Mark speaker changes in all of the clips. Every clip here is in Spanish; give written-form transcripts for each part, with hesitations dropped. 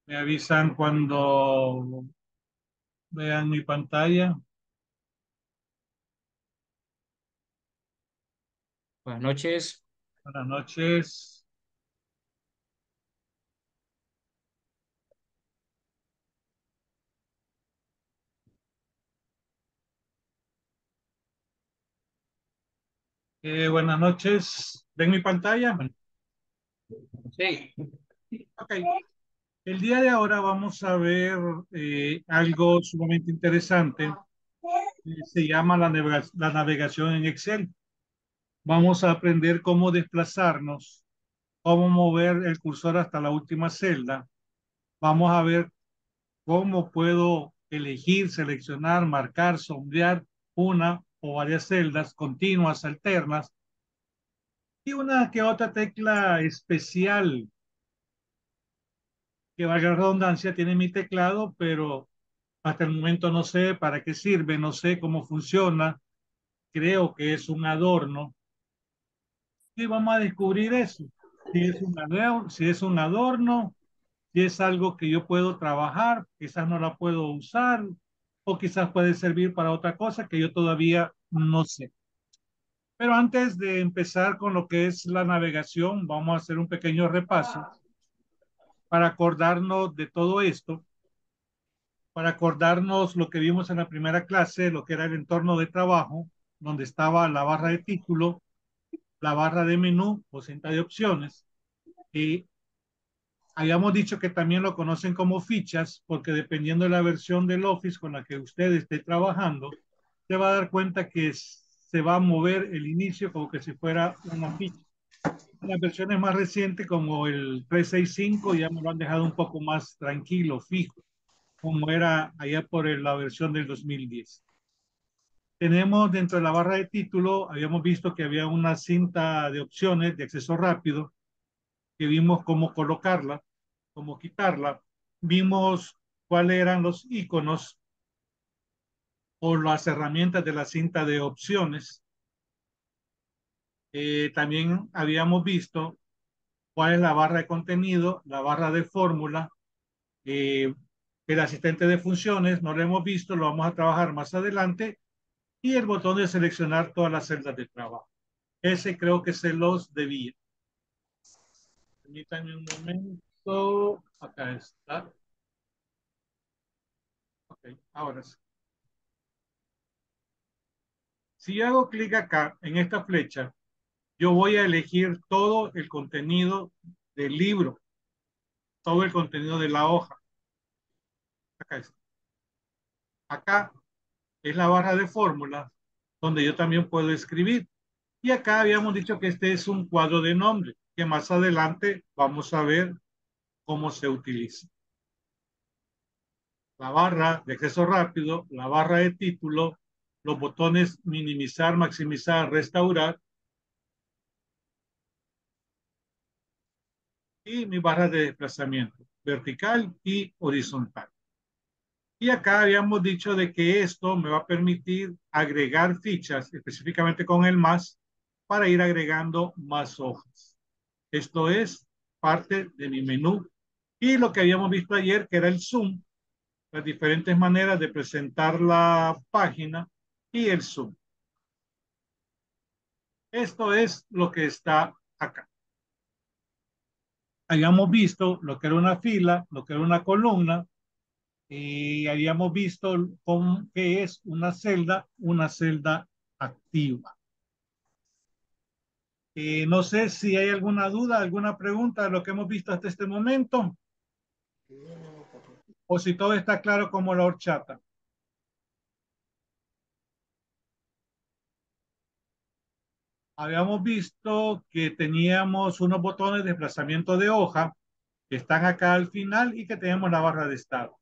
Speaker 1: Me avisan cuando vean mi pantalla.
Speaker 2: Buenas noches.
Speaker 1: Buenas noches. Buenas noches. ¿Ven mi pantalla?
Speaker 2: Bueno, sí,
Speaker 1: Ok. El día de ahora vamos a ver algo sumamente interesante. Se llama la navegación en Excel. Vamos a aprender cómo desplazarnos, cómo mover el cursor hasta la última celda. Vamos a ver cómo puedo elegir, seleccionar, marcar, sombrear una o varias celdas continuas, alternas y una que otra tecla especial que valga la redundancia tiene mi teclado, pero hasta el momento no sé para qué sirve, no sé cómo funciona, creo que es un adorno y vamos a descubrir eso, si es un adorno, si es algo que yo puedo trabajar, quizás no la puedo usar o quizás puede servir para otra cosa que yo todavía no sé. Pero antes de empezar con lo que es la navegación, vamos a hacer un pequeño repaso para acordarnos de todo esto, para acordarnos lo que vimos en la primera clase, lo que era el entorno de trabajo, donde estaba la barra de título, la barra de menú o cinta de opciones. Y habíamos dicho que también lo conocen como fichas, porque dependiendo de la versión del Office con la que usted esté trabajando, se va a dar cuenta que se va a mover el inicio como que si fuera una ficha. Las versiones más recientes, como el 365, ya me lo han dejado un poco más tranquilo, fijo, como era allá por la versión del 2010. Tenemos dentro de la barra de título, habíamos visto que había una cinta de opciones de acceso rápido, que vimos cómo colocarla, cómo quitarla. Vimos cuáles eran los iconos o las herramientas de la cinta de opciones. También habíamos visto cuál es la barra de contenido, la barra de fórmula, eh, el asistente de funciones, no lo hemos visto, lo vamos a trabajar más adelante, y el botón de seleccionar todas las celdas de trabajo. Ese creo que se los debía. Permítanme un momento. Acá está. Ok, ahora sí. Si yo hago clic acá en esta flecha, yo voy a elegir todo el contenido del libro, todo el contenido de la hoja. Acá está. Acá es la barra de fórmulas donde yo también puedo escribir. Y acá habíamos dicho que este es un cuadro de nombre, que más adelante vamos a ver cómo se utiliza. La barra de acceso rápido, la barra de título, los botones minimizar, maximizar, restaurar y mi barra de desplazamiento vertical y horizontal. Y acá habíamos dicho de que esto me va a permitir agregar fichas, específicamente con el más, para ir agregando más hojas. Esto es parte de mi menú. Y lo que habíamos visto ayer, que era el zoom, las diferentes maneras de presentar la página y el zoom. Esto es lo que está acá. Habíamos visto lo que era una fila, lo que era una columna, y habíamos visto cómo, qué es una celda activa. No sé si hay alguna duda, alguna pregunta de lo que hemos visto hasta este momento, o si todo está claro como la horchata. Habíamos visto que teníamos unos botones de desplazamiento de hoja que están acá al final y que tenemos la barra de estado.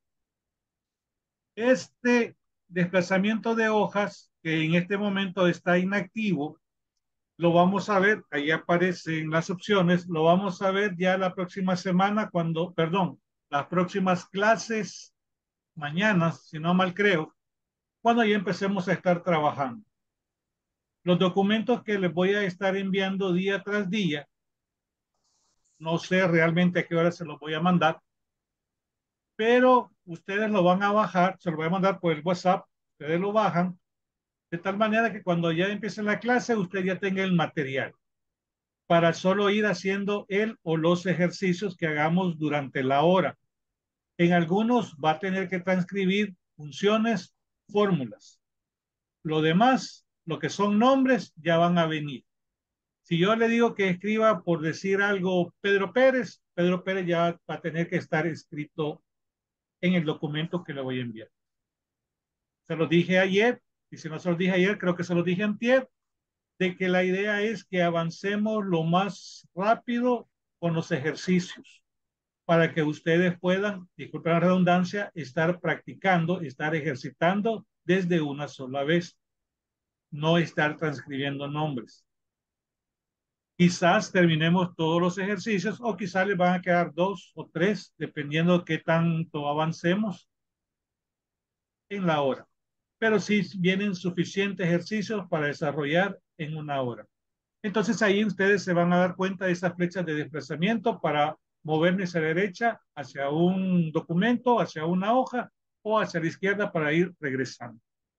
Speaker 1: Este desplazamiento de hojas, que en este momento está inactivo, lo vamos a ver, ahí aparecen las opciones, lo vamos a ver ya la próxima semana cuando, perdón, las próximas clases, mañana, si no mal creo, cuando ya empecemos a estar trabajando. Los documentos que les voy a estar enviando día tras día, no sé realmente a qué hora se los voy a mandar, pero ustedes lo van a bajar, se lo voy a mandar por el WhatsApp, ustedes lo bajan, de tal manera que cuando ya empiece la clase, usted ya tenga el material para solo ir haciendo el o los ejercicios que hagamos durante la hora. En algunos va a tener que transcribir funciones, fórmulas. Lo demás, lo que son nombres, ya van a venir. Si yo le digo que escriba por decir algo Pedro Pérez ya va a tener que estar escrito en el documento que le voy a enviar. Se lo dije ayer, y si no se lo dije ayer, creo que se lo dije antier, de que la idea es que avancemos lo más rápido con los ejercicios para que ustedes puedan, disculpen la redundancia, estar practicando, estar ejercitando desde una sola vez, no estar transcribiendo nombres. Quizás terminemos todos los ejercicios o quizás les van a quedar 2 o 3, dependiendo de qué tanto avancemos en la hora. Pero sí vienen suficientes ejercicios para desarrollar en una hora. Entonces ahí ustedes se van a dar cuenta de esas flechas de desplazamiento para moverme hacia la derecha, hacia un documento, hacia una hoja o hacia la izquierda para ir regresando.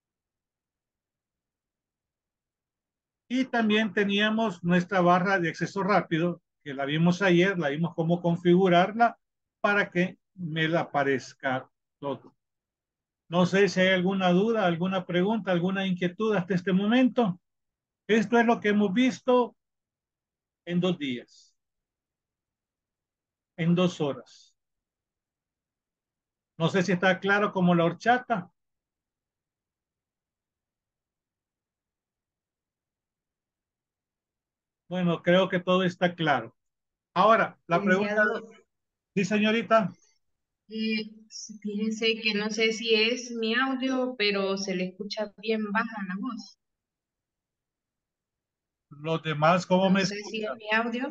Speaker 1: Y también teníamos nuestra barra de acceso rápido, que la vimos ayer, la vimos cómo configurarla para que me la aparezca todo. No sé si hay alguna duda, alguna pregunta, alguna inquietud hasta este momento. Esto es lo que hemos visto en 2 días, en 2 horas. No sé si está claro como la horchata. Bueno, creo que todo está claro. Ahora, la pregunta,
Speaker 3: Licenciado,
Speaker 1: sí, señorita,
Speaker 3: fíjese que no sé si es mi audio, pero se le escucha bien baja la voz.
Speaker 1: los demás, ¿cómo
Speaker 3: No
Speaker 1: me
Speaker 3: sé si es
Speaker 1: escuchan?
Speaker 3: mi audio.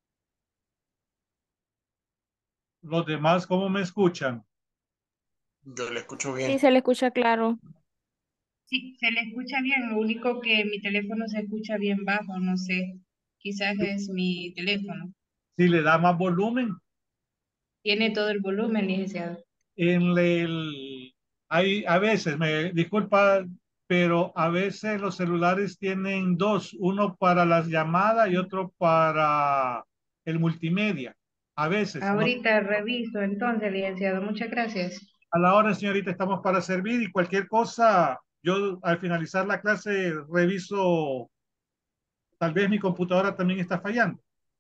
Speaker 1: Los demás, ¿cómo me escuchan?
Speaker 4: Yo le escucho bien.
Speaker 5: Sí, se le escucha claro.
Speaker 3: Sí, se le escucha bien, lo único que mi teléfono se escucha bien bajo, no sé. Quizás es mi teléfono.
Speaker 1: Si le da más volumen,
Speaker 3: Tiene todo el volumen, licenciado.
Speaker 1: en el, hay a veces, me disculpa, pero a veces los celulares tienen dos, uno para las llamadas y otro para el multimedia. A veces, no.
Speaker 3: Ahorita reviso entonces, licenciado. Muchas gracias.
Speaker 1: A la hora, señorita, estamos para servir y cualquier cosa, yo al finalizar la clase reviso, tal vez mi computadora también está fallando.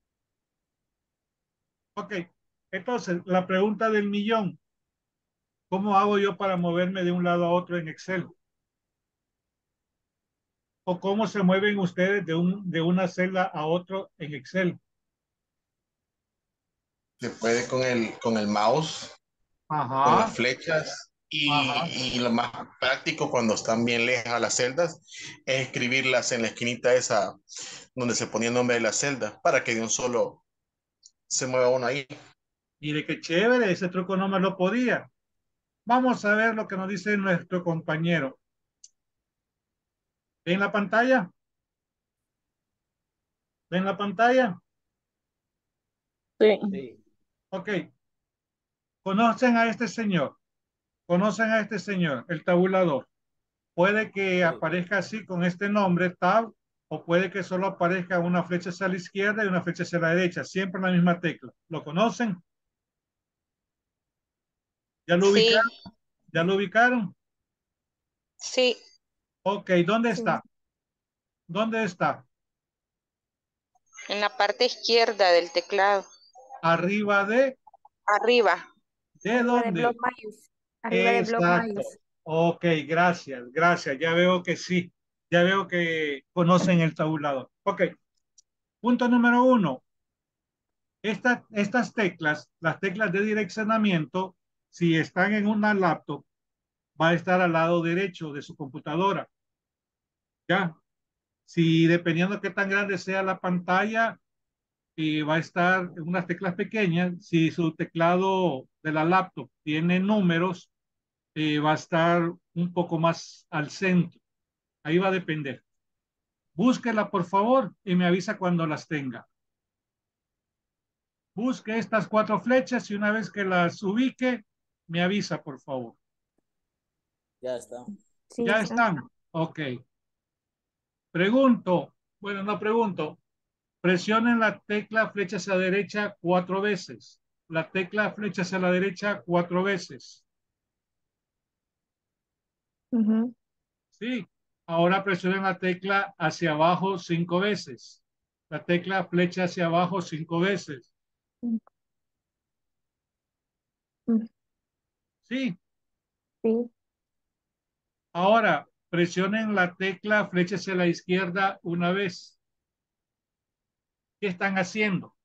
Speaker 1: Ok, entonces la pregunta del millón, ¿cómo hago yo para moverme de un lado a otro en Excel? ¿O cómo se mueven ustedes de una celda a otro en Excel?
Speaker 4: Se puede con el mouse, con las
Speaker 1: Ajá,
Speaker 4: flechas
Speaker 1: ajá.
Speaker 4: y lo más práctico cuando están bien lejas las celdas es escribirlas en la esquinita esa donde se ponía el nombre de la celda para que de un solo se mueva uno ahí.
Speaker 1: Mire qué chévere, ese truco no me lo podía. Vamos a ver lo que nos dice nuestro compañero. ¿Ven la pantalla? ¿Ven la pantalla?
Speaker 5: Sí.
Speaker 2: Sí.
Speaker 1: Ok. ¿Conocen a este señor? ¿Conocen a este señor? El tabulador. Puede que
Speaker 2: Sí.
Speaker 1: aparezca así con este nombre, tab, o puede que solo aparezca una flecha hacia la izquierda y una flecha hacia la derecha, siempre la misma tecla. ¿Lo conocen? ¿Ya lo ubicaron?
Speaker 6: Sí,
Speaker 1: ¿Ya lo ubicaron?
Speaker 6: sí,
Speaker 1: Ok, ¿dónde
Speaker 5: Sí.
Speaker 1: está? ¿Dónde está?
Speaker 6: en la parte izquierda del teclado,
Speaker 1: Arriba
Speaker 6: arriba.
Speaker 1: ¿de
Speaker 5: Arriba de Block
Speaker 1: dónde?
Speaker 5: Mayus. Arriba de Block
Speaker 1: Exacto.
Speaker 5: Mayus.
Speaker 1: Ok, gracias, gracias. Ya veo que sí. Ya veo que conocen el tabulador. Ok, punto número uno. Estas teclas, las teclas de direccionamiento, si están en una laptop, va a estar al lado derecho de su computadora. Ya, si dependiendo de qué tan grande sea la pantalla, va a estar en unas teclas pequeñas. Si su teclado de la laptop tiene números, va a estar un poco más al centro. Ahí va a depender. Búsquela, por favor, y me avisa cuando las tenga. Busque estas 4 flechas y una vez que las ubique, Me avisa, por favor.
Speaker 7: Ya está.
Speaker 5: Sí,
Speaker 1: ¿Ya
Speaker 5: está.
Speaker 1: están? Ok. Pregunto, bueno, no pregunto. Presionen la tecla flecha hacia la derecha 4 veces. La tecla flecha hacia la derecha 4 veces.
Speaker 5: Ujú.
Speaker 1: Sí. Ahora presionen la tecla hacia abajo 5 veces. La tecla flecha hacia abajo 5 veces.
Speaker 5: Mm,
Speaker 1: Sí.
Speaker 5: sí.
Speaker 1: Ahora presionen la tecla flecha hacia la izquierda una vez. ¿Qué están haciendo?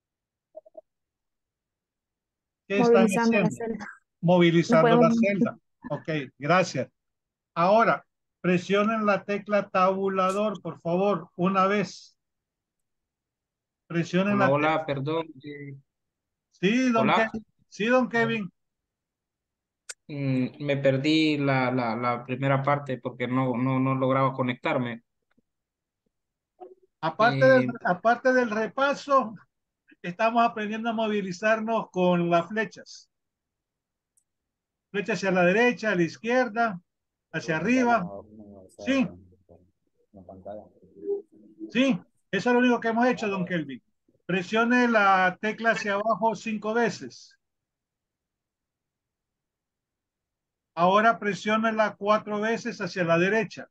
Speaker 1: ¿Qué están
Speaker 5: Movilizando la
Speaker 1: haciendo?
Speaker 5: celda. No
Speaker 1: Movilizando
Speaker 5: podemos.
Speaker 1: la celda. Ok, gracias. Ahora, presionen la tecla tabulador, por favor, una vez. Presionen
Speaker 2: Hola,
Speaker 1: la tecla.
Speaker 2: hola, perdón.
Speaker 1: Sí, don
Speaker 2: Hola.
Speaker 1: Kevin. Sí, don Kevin.
Speaker 2: Me perdí la primera parte porque no lograba conectarme. Eh,
Speaker 1: Aparte del repaso, estamos aprendiendo a movilizarnos con las flechas. Flecha hacia la derecha, a la izquierda, hacia arriba. Sí, sí. Eso es lo único que hemos hecho, don Kelvin. Presione la tecla hacia abajo 5 veces. Ahora presiónela 4 veces hacia la derecha.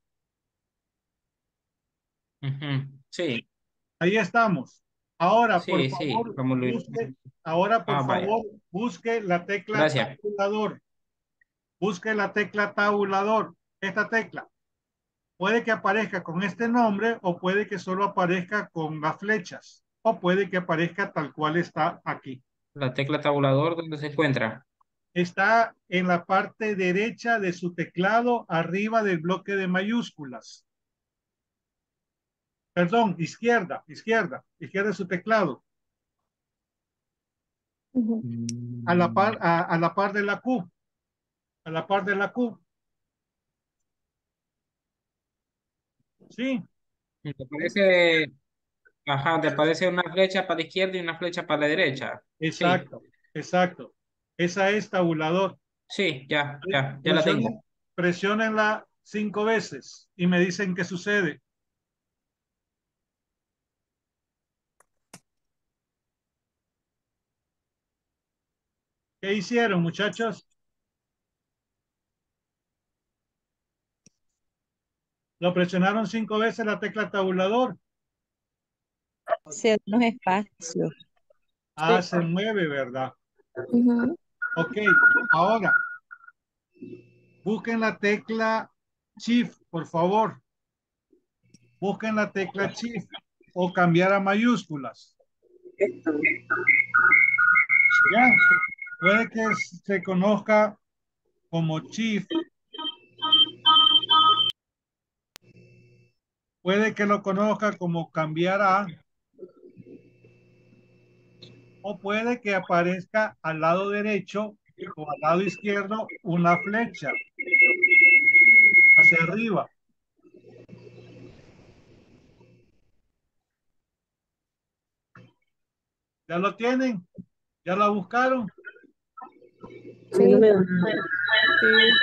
Speaker 2: sí,
Speaker 1: Ahí estamos. Ahora, por
Speaker 2: sí, sí.
Speaker 1: favor,
Speaker 2: Vamos, Luis.
Speaker 1: ahora, por
Speaker 2: Ah, vaya.
Speaker 1: favor, busque la tecla
Speaker 2: Gracias.
Speaker 1: tabulador. Busque la tecla tabulador. Esta tecla puede que aparezca con este nombre o puede que solo aparezca con las flechas o puede que aparezca tal cual está aquí.
Speaker 2: La tecla tabulador, ¿dónde se encuentra?
Speaker 1: Está en la parte derecha de su teclado, arriba del bloque de mayúsculas. Perdón, izquierda de su teclado,
Speaker 5: Ujú.
Speaker 2: Mm,
Speaker 1: a la par de la Q, a la par de la Q. Sí,
Speaker 2: ¿Te parece? Ajá, te aparece una flecha para la izquierda y una flecha para la derecha. Sí,
Speaker 1: exacto, exacto. Esa es tabulador.
Speaker 2: sí, ya la tengo.
Speaker 1: Presionen, presionenla 5 veces y me dicen qué sucede. ¿Qué hicieron, muchachos? Lo presionaron 5 veces la tecla tabulador.
Speaker 8: Hacia unos espacios.
Speaker 1: Ah, se mueve, ¿verdad?
Speaker 5: Ujú.
Speaker 1: Ok, ahora busquen la tecla Shift, por favor. Busquen la tecla Shift o cambiar a mayúsculas. Ya, puede que se conozca como Shift, puede que lo conozca como cambiar a, o puede que aparezca al lado derecho o al lado izquierdo una flecha hacia arriba. ¿Ya lo tienen? ¿Ya la buscaron?
Speaker 5: Sí, sí.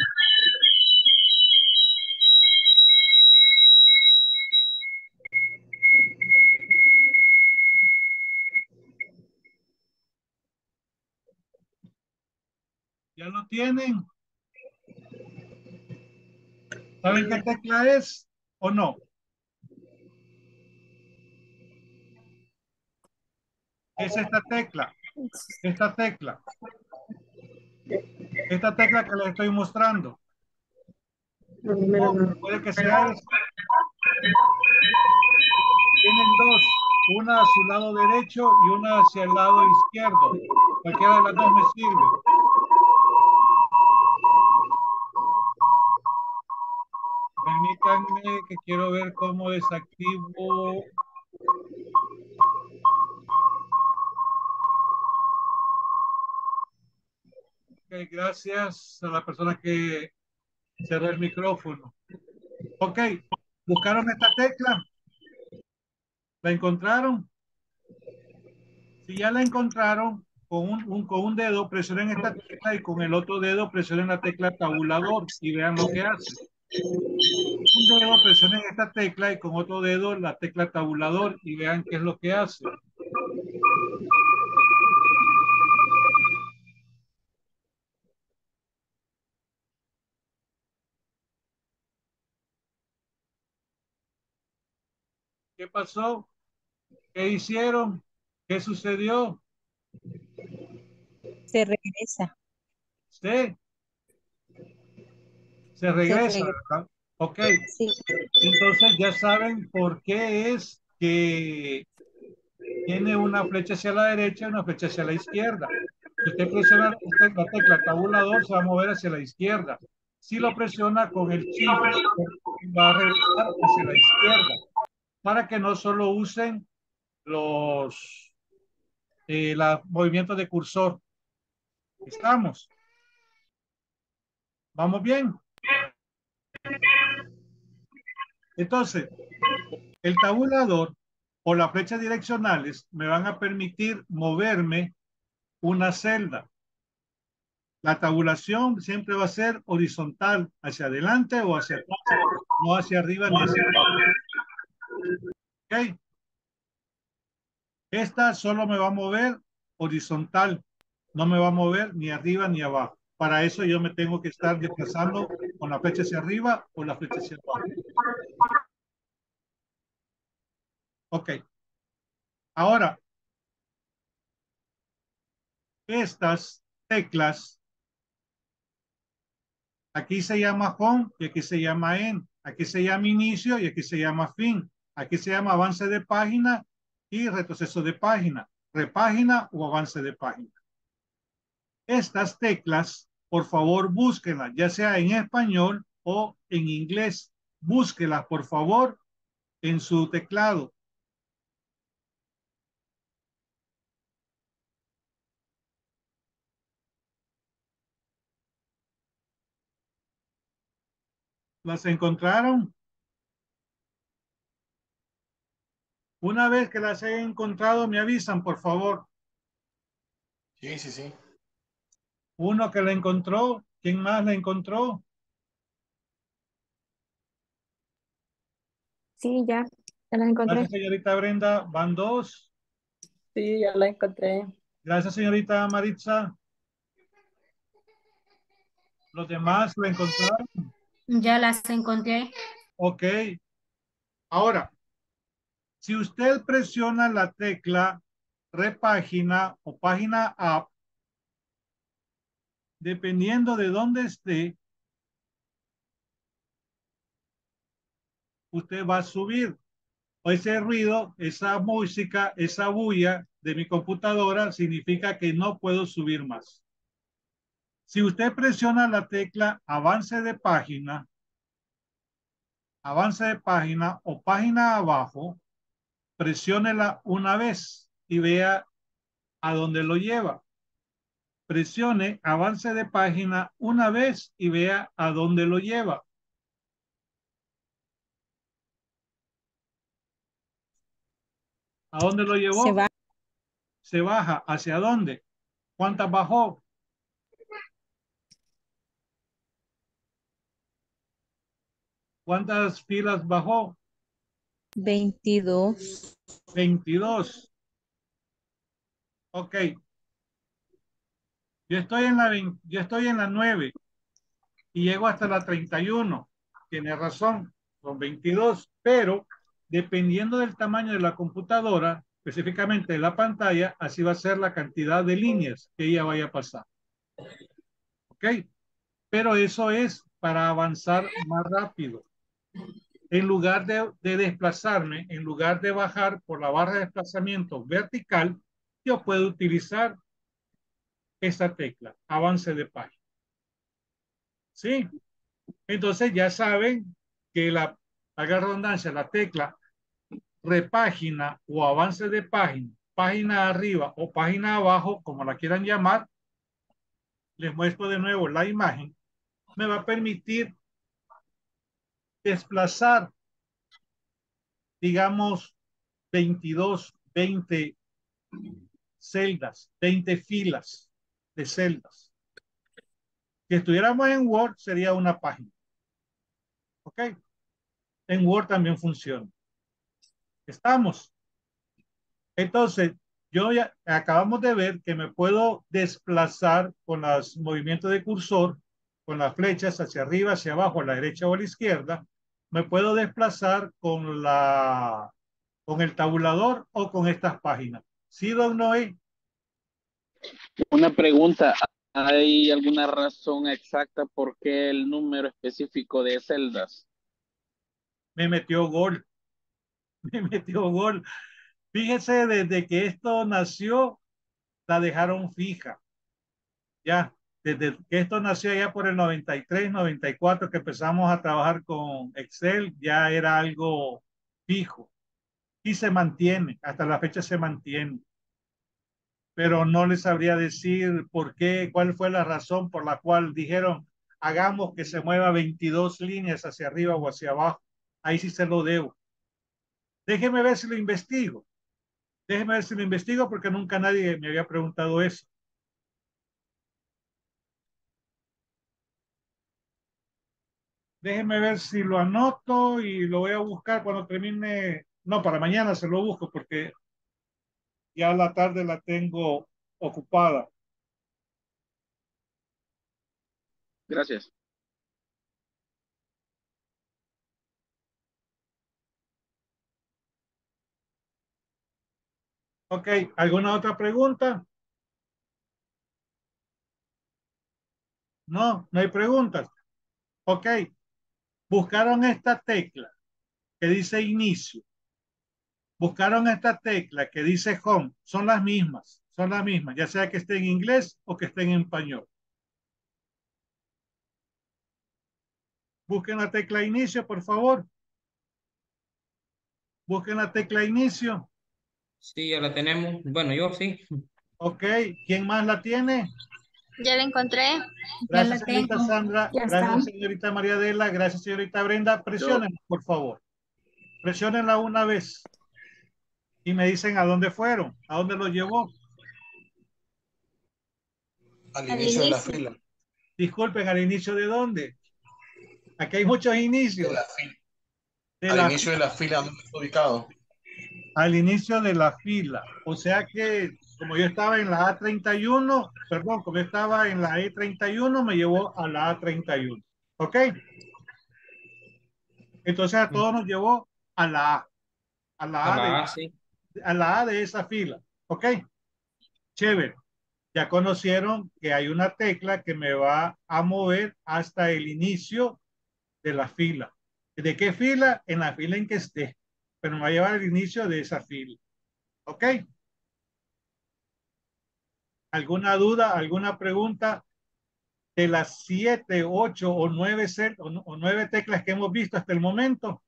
Speaker 1: ¿Ya lo tienen? ¿Saben qué tecla es o no? Es esta tecla, esta tecla, esta tecla que les estoy mostrando. O puede que sea esta. Tienen dos, una a su lado derecho y una hacia el lado izquierdo. Cualquiera de las dos me sirve. Permítanme que quiero ver cómo desactivo. Ok, gracias a la persona que cerró el micrófono. Ok, ¿buscaron esta tecla? ¿La encontraron? Si ya la encontraron, con un dedo presionen esta tecla y con el otro dedo presionen la tecla tabulador y vean lo que hace. Un dedo presionen esta tecla y con otro dedo la tecla tabulador y vean qué es lo que hace. ¿Qué pasó? ¿Qué hicieron? ¿Qué sucedió?
Speaker 8: Se regresa.
Speaker 1: Sí. Se regresa, ¿verdad? Ok.
Speaker 8: Sí.
Speaker 1: Entonces ya saben por qué es que tiene una flecha hacia la derecha y una flecha hacia la izquierda. Si usted presiona la tecla tabulador, se va a mover hacia la izquierda. Si lo presiona con el shift, va a regresar hacia la izquierda. Para que no solo usen los movimientos de cursor. ¿Estamos? ¿Vamos bien? Entonces, el tabulador o las flechas direccionales me van a permitir moverme una celda. La tabulación siempre va a ser horizontal, hacia adelante o hacia atrás, no hacia arriba ni hacia abajo. ¿Ok? Esta solo me va a mover horizontal, no me va a mover ni arriba ni abajo. Para eso yo me tengo que estar desplazando con la flecha hacia arriba o la flecha hacia abajo. Ok. Ahora, estas teclas, aquí se llama home y aquí se llama end. Aquí se llama inicio y aquí se llama fin. Aquí se llama avance de página y retroceso de página, repágina o avance de página. Estas teclas, por favor, búsquenlas, ya sea en español o en inglés. Búsquelas, por favor, en su teclado. ¿Las encontraron? Una vez que las hayan encontrado, me avisan, por favor.
Speaker 4: Sí, sí, sí.
Speaker 1: Uno que la encontró, ¿quién más la encontró?
Speaker 5: Sí, ya las encontré.
Speaker 1: Gracias, señorita Brenda. Van dos.
Speaker 5: Sí, ya la encontré.
Speaker 1: Gracias, señorita Maritza. ¿Los demás lo encontraron?
Speaker 9: Ya las encontré.
Speaker 1: Ok. Ahora, si usted presiona la tecla repágina o página up, dependiendo de dónde esté, usted va a subir. O ese ruido, esa música, esa bulla de mi computadora significa que no puedo subir más. Si usted presiona la tecla avance de página o página abajo, presiónela una vez y vea a dónde lo lleva. Presione avance de página una vez y vea a dónde lo lleva. ¿A dónde lo llevó?
Speaker 8: Se va.
Speaker 1: Se baja. ¿Hacia dónde? ¿Cuántas bajó? ¿Cuántas filas bajó?
Speaker 8: 22.
Speaker 1: 22. Ok. Yo estoy en la 9 y llego hasta la 31. Tiene razón, son 22, pero dependiendo del tamaño de la computadora, específicamente de la pantalla, así va a ser la cantidad de líneas que ella vaya a pasar. ¿Ok? Pero eso es para avanzar más rápido. En lugar de desplazarme, en lugar de bajar por la barra de desplazamiento vertical, yo puedo utilizar esta tecla, avance de página. ¿Sí? Entonces ya saben que haga redundancia, la tecla repágina o avance de página, página arriba o página abajo, como la quieran llamar, les muestro de nuevo la imagen, me va a permitir desplazar, digamos, 22, 20 celdas, 20 filas de celdas. Si estuviéramos en Word, sería una página. ¿Ok? En Word también funciona. ¿Estamos? Entonces, yo ya acabamos de ver que me puedo desplazar con los movimientos de cursor, con las flechas hacia arriba, hacia abajo, a la derecha o a la izquierda. Me puedo desplazar con el tabulador o con estas páginas. ¿Sí, don Noé?
Speaker 10: Una pregunta, ¿hay alguna razón exacta por qué el número específico de celdas?
Speaker 1: Me metió gol. Me metió gol. Fíjese, desde que esto nació, la dejaron fija. Ya, desde que esto nació ya por el 93, 94, que empezamos a trabajar con Excel, ya era algo fijo y se mantiene, hasta la fecha se mantiene. Pero no les sabría decir por qué, cuál fue la razón por la cual dijeron, hagamos que se mueva 22 líneas hacia arriba o hacia abajo. Ahí sí se lo debo. Déjeme ver si lo investigo. Déjeme ver si lo investigo porque nunca nadie me había preguntado eso. Déjeme ver si lo anoto y lo voy a buscar cuando termine. No, para mañana se lo busco porque ya la tarde la tengo ocupada.
Speaker 10: Gracias.
Speaker 1: Ok, ¿alguna otra pregunta? No, no hay preguntas. Ok, buscaron esta tecla que dice inicio. Buscaron esta tecla que dice home. Son las mismas, ya sea que esté en inglés o que esté en español. Busquen la tecla inicio, por favor. Busquen la tecla inicio.
Speaker 2: Sí, ya la tenemos. Bueno, yo sí.
Speaker 1: Ok, ¿quién más la tiene?
Speaker 9: Ya la encontré. Ya
Speaker 1: Gracias,
Speaker 9: la
Speaker 1: señorita
Speaker 9: tengo.
Speaker 1: Sandra.
Speaker 5: Ya está.
Speaker 1: Gracias, señorita María Adela. Gracias, señorita Brenda. Presionen, por favor. Presionenla una vez. Y me dicen a dónde fueron, a dónde los llevó.
Speaker 4: Al
Speaker 9: Al
Speaker 4: inicio de la
Speaker 9: inicio.
Speaker 4: fila.
Speaker 1: Disculpen, ¿al inicio de dónde? Aquí hay muchos
Speaker 4: De
Speaker 1: inicios.
Speaker 4: la fila.
Speaker 1: De
Speaker 4: Al
Speaker 1: la,
Speaker 4: inicio de la fila, ¿dónde está ubicado?
Speaker 1: al inicio de la fila. O sea que, como yo estaba en la A31, perdón, como yo estaba en la E31, me llevó a la A31. ¿Ok? Entonces a todos nos llevó a la A. A
Speaker 2: A
Speaker 1: la A de,
Speaker 2: la A, sí.
Speaker 1: a la A de esa fila. ¿Ok? Chévere. Ya conocieron que hay una tecla que me va a mover hasta el inicio de la fila. ¿De qué fila? En la fila en que esté. Pero me va a llevar al inicio de esa fila. ¿Ok? ¿Alguna duda? ¿Alguna pregunta? De las 7, 8 o 9, o 9 teclas que hemos visto hasta el momento.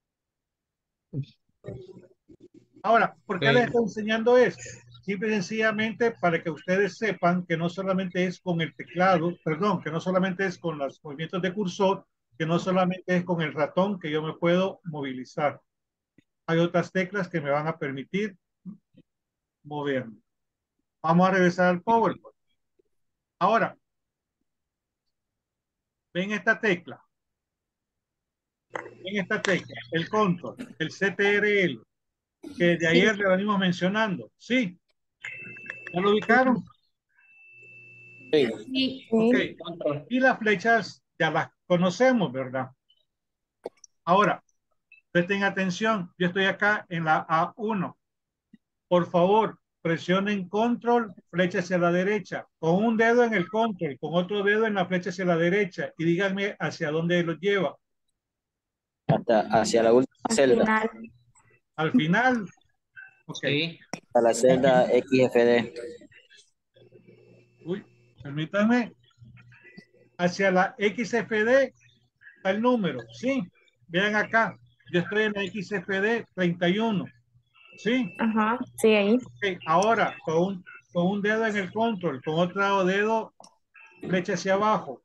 Speaker 1: Ahora, ¿por qué les
Speaker 2: Ok.
Speaker 1: estoy enseñando esto? Simple y sencillamente para que ustedes sepan que no solamente es con el teclado, perdón, que no solamente es con los movimientos de cursor, que no solamente es con el ratón que yo me puedo movilizar. Hay otras teclas que me van a permitir moverme. Vamos a regresar al PowerPoint. Ahora, ven esta tecla. Ven esta tecla, el control, el CTRL, que de
Speaker 9: Sí.
Speaker 1: ayer le venimos mencionando. ¿Sí? ¿Ya lo ubicaron?
Speaker 7: Sí.
Speaker 9: Sí.
Speaker 1: Ok.
Speaker 5: Sí.
Speaker 1: Y las flechas ya las conocemos, ¿verdad? Ahora, presten atención. Yo estoy acá en la A1. Por favor, presionen control, flecha hacia la derecha, con un dedo en el control, con otro dedo en la flecha hacia la derecha y díganme hacia dónde los lleva.
Speaker 7: Hacia la última
Speaker 5: Al
Speaker 7: celda,
Speaker 5: final.
Speaker 1: Al final, ok.
Speaker 2: Sí.
Speaker 7: a la celda XFD.
Speaker 1: Uy, permítanme. Hacia la XFD, el número, ¿sí? Vean acá, yo estoy en la XFD 31, ¿sí?
Speaker 5: Ajá. Sí, ahí.
Speaker 1: Ok, ahora, con un dedo en el control, con otro dedo, flecha hacia abajo.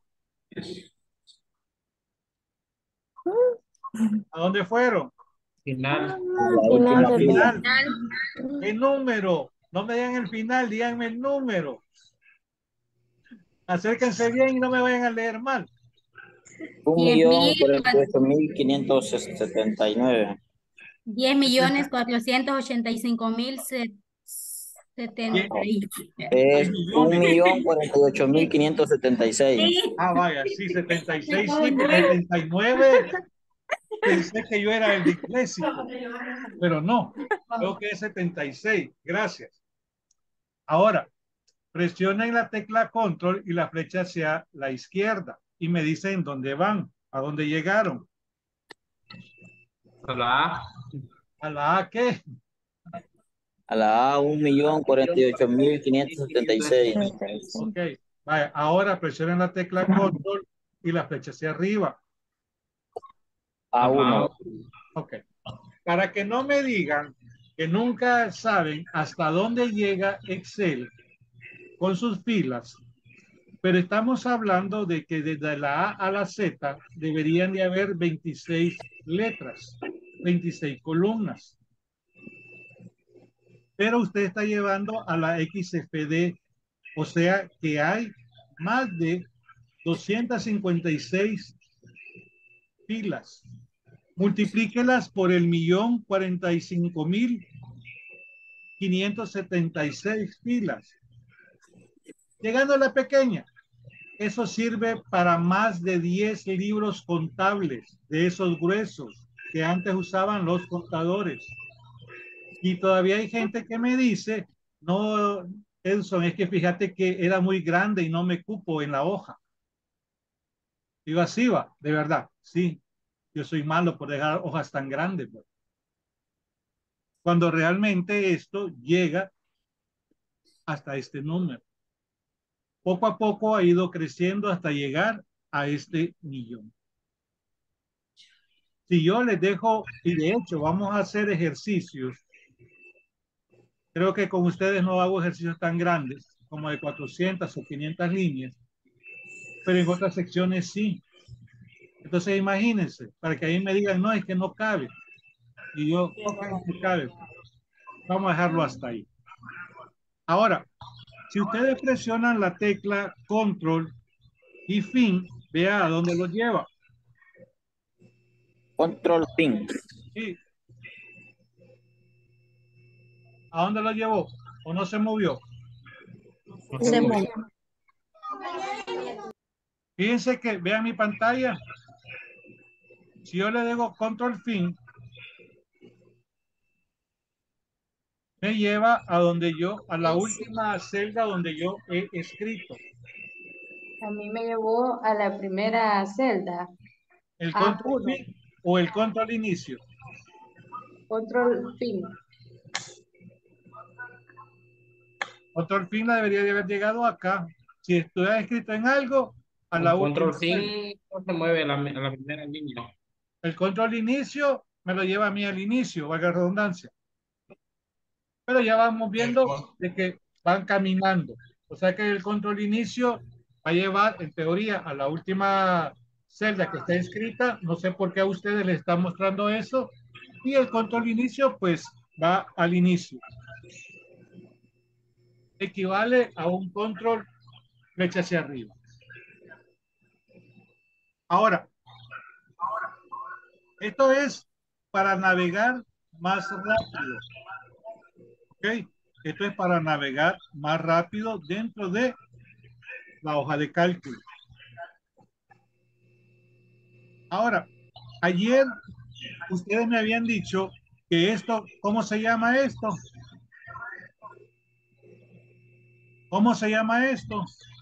Speaker 1: ¿A dónde fueron?
Speaker 2: Final.
Speaker 7: A la
Speaker 5: Final
Speaker 1: Al
Speaker 7: última
Speaker 5: de
Speaker 7: fila.
Speaker 1: final.
Speaker 9: Final.
Speaker 1: ¿Qué número? No me digan el final, díganme el número. Acérquense bien y no me vayan a leer mal.
Speaker 7: 1.048.579.
Speaker 9: 10.485.070.
Speaker 7: Es 1.048.576.
Speaker 1: Ah, vaya, sí, 76, sí, porque 79 pensé que yo era el disléxico, pero no, creo que es 76. Gracias. Ahora, presionen la tecla control y la flecha hacia la izquierda y me dicen dónde van, a dónde llegaron.
Speaker 2: A la A.
Speaker 1: ¿A la A qué?
Speaker 7: A la A, 1.048.576.
Speaker 1: Ok, vaya, ahora presionen la tecla control y la flecha hacia arriba.
Speaker 7: A1.
Speaker 1: Ok. Para que no me digan que nunca saben hasta dónde llega Excel con sus filas, pero estamos hablando de que desde la A a la Z deberían de haber 26 letras, 26 columnas. Pero usted está llevando a la XFD, o sea que hay más de 256 filas. Multiplíquelas por el 1.045.576 filas. Llegando a la pequeña, eso sirve para más de 10 libros contables de esos gruesos que antes usaban los contadores. Y todavía hay gente que me dice, no, Edson, es que fíjate que era muy grande y no me cupo en la hoja. Digo, así va, de verdad, sí. Yo soy malo por dejar hojas tan grandes. Pues. Cuando realmente esto llega hasta este número. Poco a poco ha ido creciendo hasta llegar a este millón. Si yo les dejo, y de hecho vamos a hacer ejercicios, creo que con ustedes no hago ejercicios tan grandes, como de 400 o 500 líneas, pero en otras secciones sí. Entonces imagínense, para que ahí me digan, no, es que no cabe. Y yo, ok, no cabe. Vamos a dejarlo hasta ahí. Ahora, si ustedes presionan la tecla control y fin, vea a dónde lo lleva.
Speaker 7: Control fin.
Speaker 1: Sí. ¿A dónde lo llevó? ¿O no se movió?
Speaker 2: No
Speaker 8: Se
Speaker 2: se
Speaker 8: movió.
Speaker 1: Fíjense que vean mi pantalla. Si yo le digo control fin, me lleva a donde yo, a la última celda donde yo he escrito.
Speaker 5: A mí me llevó a la primera celda.
Speaker 1: El control
Speaker 5: A1.
Speaker 1: fin o el control inicio.
Speaker 5: Control fin.
Speaker 1: Control fin la debería de haber llegado acá. Si estuviera escrito en algo, a la
Speaker 2: Un
Speaker 1: última
Speaker 2: control
Speaker 1: celda.
Speaker 2: fin no se mueve a la primera línea.
Speaker 1: El control inicio me lo lleva a mí al inicio, valga la redundancia. Pero ya vamos viendo de que van caminando. O sea que el control inicio va a llevar, en teoría, a la última celda que está escrita. No sé por qué a ustedes les está mostrando eso. Y el control inicio, pues, va al inicio. Equivale a un control flecha hacia arriba. Ahora, esto es para navegar más rápido. ¿Ok? Esto es para navegar más rápido dentro de la hoja de cálculo. Ahora, ayer ustedes me habían dicho que esto, ¿cómo se llama esto? ¿Cómo se llama esto?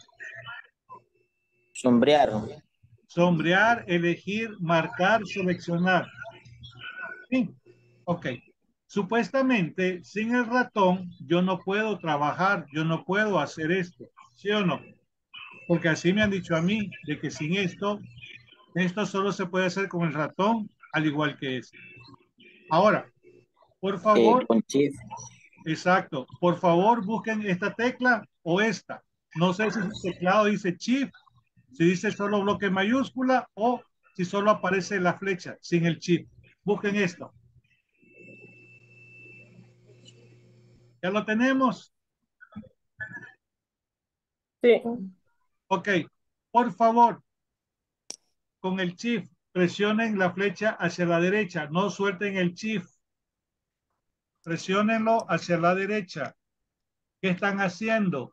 Speaker 7: Sombrear.
Speaker 1: Sombrear, elegir, marcar, seleccionar. Sí, ok. Supuestamente, sin el ratón, yo no puedo trabajar, yo no puedo hacer esto, ¿sí o no? Porque así me han dicho a mí, de que sin esto solo se puede hacer con el ratón, al igual que esto. Ahora, por favor,
Speaker 7: con shift.
Speaker 1: exacto, por favor busquen esta tecla o esta. No sé si su teclado dice shift, si dice solo bloque mayúscula o si solo aparece la flecha sin el shift. Busquen esto. ¿Ya lo tenemos?
Speaker 11: Sí.
Speaker 1: Ok. Por favor, con el shift, presionen la flecha hacia la derecha. No suelten el shift. Presiónenlo hacia la derecha. ¿Qué están haciendo?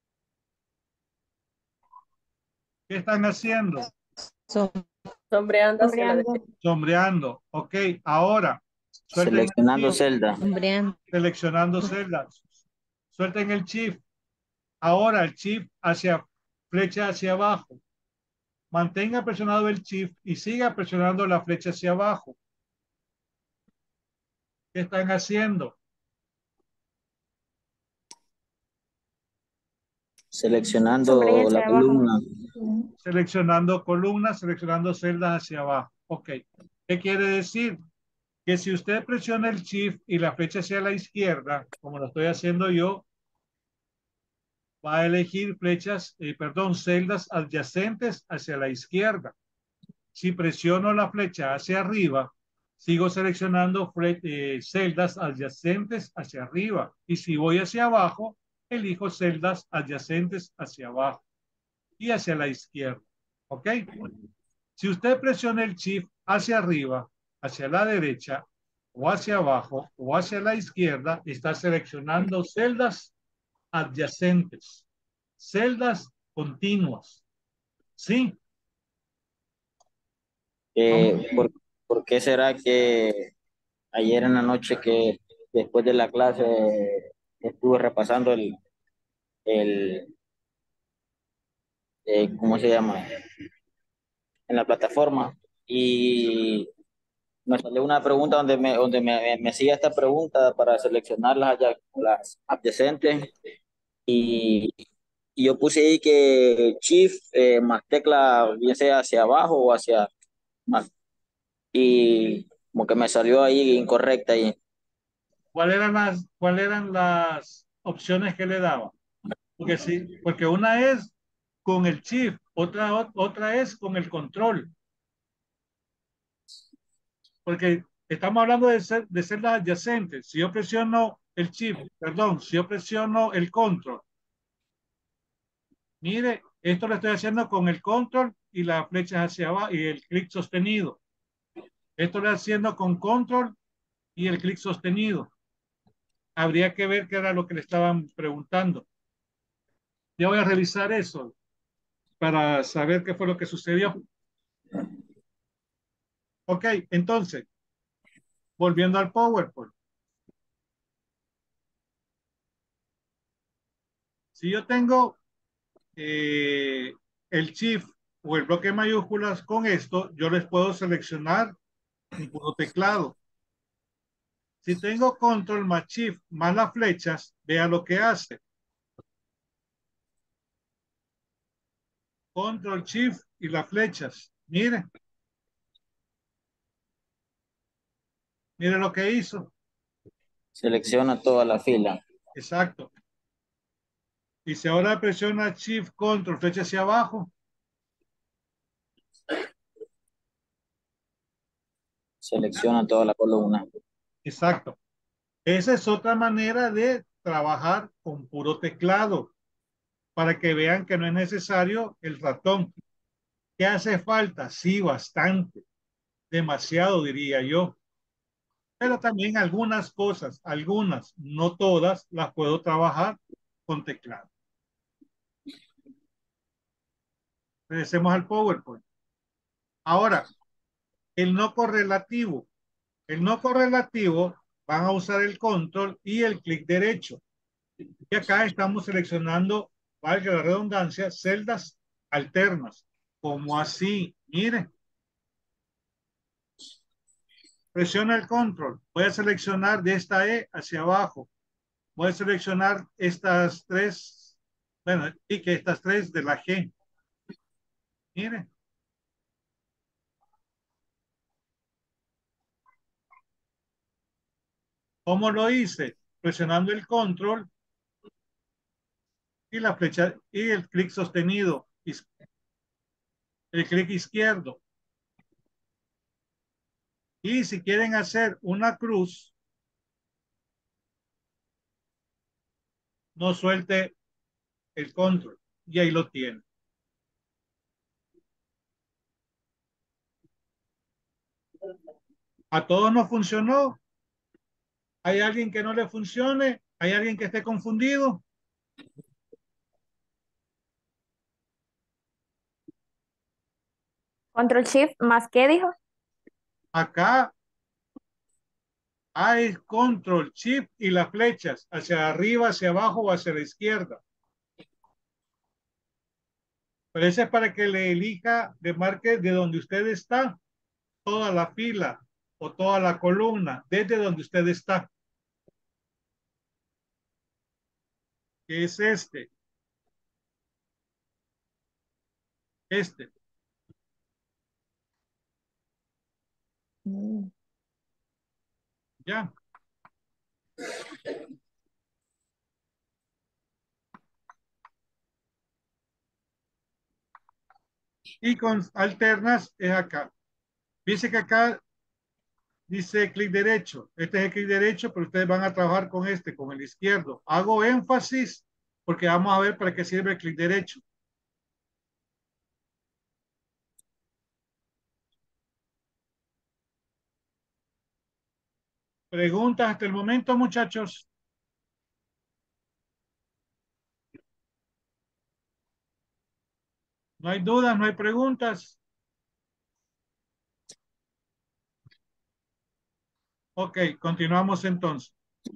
Speaker 1: ¿Qué están haciendo?
Speaker 11: Sombreando hacia la derecha.
Speaker 1: Sombreando. Ok. Ahora, suelten el
Speaker 7: Seleccionando
Speaker 1: shift.
Speaker 7: celda.
Speaker 1: Seleccionando celdas. Suelten el shift. Ahora el shift hacia flecha hacia abajo. Mantenga presionado el shift y siga presionando la flecha hacia abajo. ¿Qué están haciendo?
Speaker 7: Seleccionando la columna.
Speaker 1: Seleccionando columnas, seleccionando celdas hacia abajo. Ok. ¿Qué quiere decir? Que si usted presiona el shift y la flecha hacia la izquierda, como lo estoy haciendo yo, va a elegir celdas adyacentes hacia la izquierda. Si presiono la flecha hacia arriba, sigo seleccionando celdas adyacentes hacia arriba. Y si voy hacia abajo, elijo celdas adyacentes hacia abajo y hacia la izquierda. ¿Ok? Si usted presiona el shift hacia arriba, hacia la derecha, o hacia abajo, o hacia la izquierda, está seleccionando celdas adyacentes, celdas continuas. ¿Sí?
Speaker 7: ¿Por qué será que ayer en la noche que después de la clase estuve repasando el ¿cómo se llama? En la plataforma y me salió una pregunta donde me hacía esta pregunta para seleccionar las adyacentes y, y yo puse ahí que Shift más tecla, bien sea hacia abajo o hacia más, y como que me salió ahí incorrecta ahí.
Speaker 1: ¿Cuál eran las opciones que le daba? Porque sí, porque una es con el shift, otra es con el control. Porque estamos hablando de celdas adyacentes. Si yo presiono el shift, perdón, si yo presiono el control, mire, esto lo estoy haciendo con el control y la flecha hacia abajo y el clic sostenido. Esto lo estoy haciendo con control y el clic sostenido. Habría que ver qué era lo que le estaban preguntando. Ya voy a revisar eso para saber qué fue lo que sucedió. Ok, entonces, volviendo al PowerPoint. Si yo tengo el shift o el bloque de mayúsculas con esto, yo les puedo seleccionar un puro teclado. Si tengo control más shift más las flechas, vea lo que hace. Control shift y las flechas. Miren. Miren lo que hizo.
Speaker 7: Selecciona toda la fila.
Speaker 1: Exacto. Y si ahora presiona shift, control, flecha hacia abajo.
Speaker 7: Selecciona toda la columna.
Speaker 1: Exacto. Esa es otra manera de trabajar con puro teclado, para que vean que no es necesario el ratón. ¿Qué hace falta? Sí, bastante. Demasiado, diría yo. Pero también algunas cosas, algunas, no todas, las puedo trabajar con teclado. Regresemos al PowerPoint. Ahora, el no correlativo. El no correlativo van a usar el control y el clic derecho. Y acá estamos seleccionando, valga la redundancia, celdas alternas. Como así, mire. Presiona el control. Voy a seleccionar de esta E hacia abajo. Voy a seleccionar estas tres, bueno, y que estas tres de la G. Mire. ¿Cómo lo hice? Presionando el control y la flecha y el clic sostenido, el clic izquierdo. Y si quieren hacer una cruz, no suelte el control. Y ahí lo tiene. A todos no funcionó. ¿Hay alguien que no le funcione? ¿Hay alguien que esté confundido?
Speaker 12: Control Shift más qué dijo.
Speaker 1: Acá hay control, shift y las flechas hacia arriba, hacia abajo o hacia la izquierda. Pero ese es para que le elija, le marque de donde usted está, toda la fila o toda la columna, desde donde usted está. Que es este. Este. Ya. Y con alternas es acá. Dice que acá dice clic derecho. Este es el clic derecho, pero ustedes van a trabajar con este, con el izquierdo. Hago énfasis porque vamos a ver para qué sirve el clic derecho. ¿Preguntas hasta el momento, muchachos? ¿No hay dudas? ¿No hay preguntas? Ok, continuamos entonces.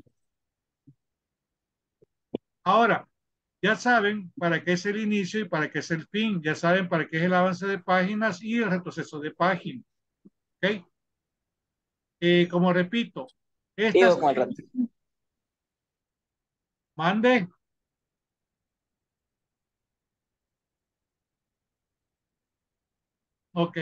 Speaker 1: Ahora, ya saben para qué es el inicio y para qué es el fin. Ya saben para qué es el avance de páginas y el retroceso de páginas. Ok. Como repito, estas... Mande. Ok.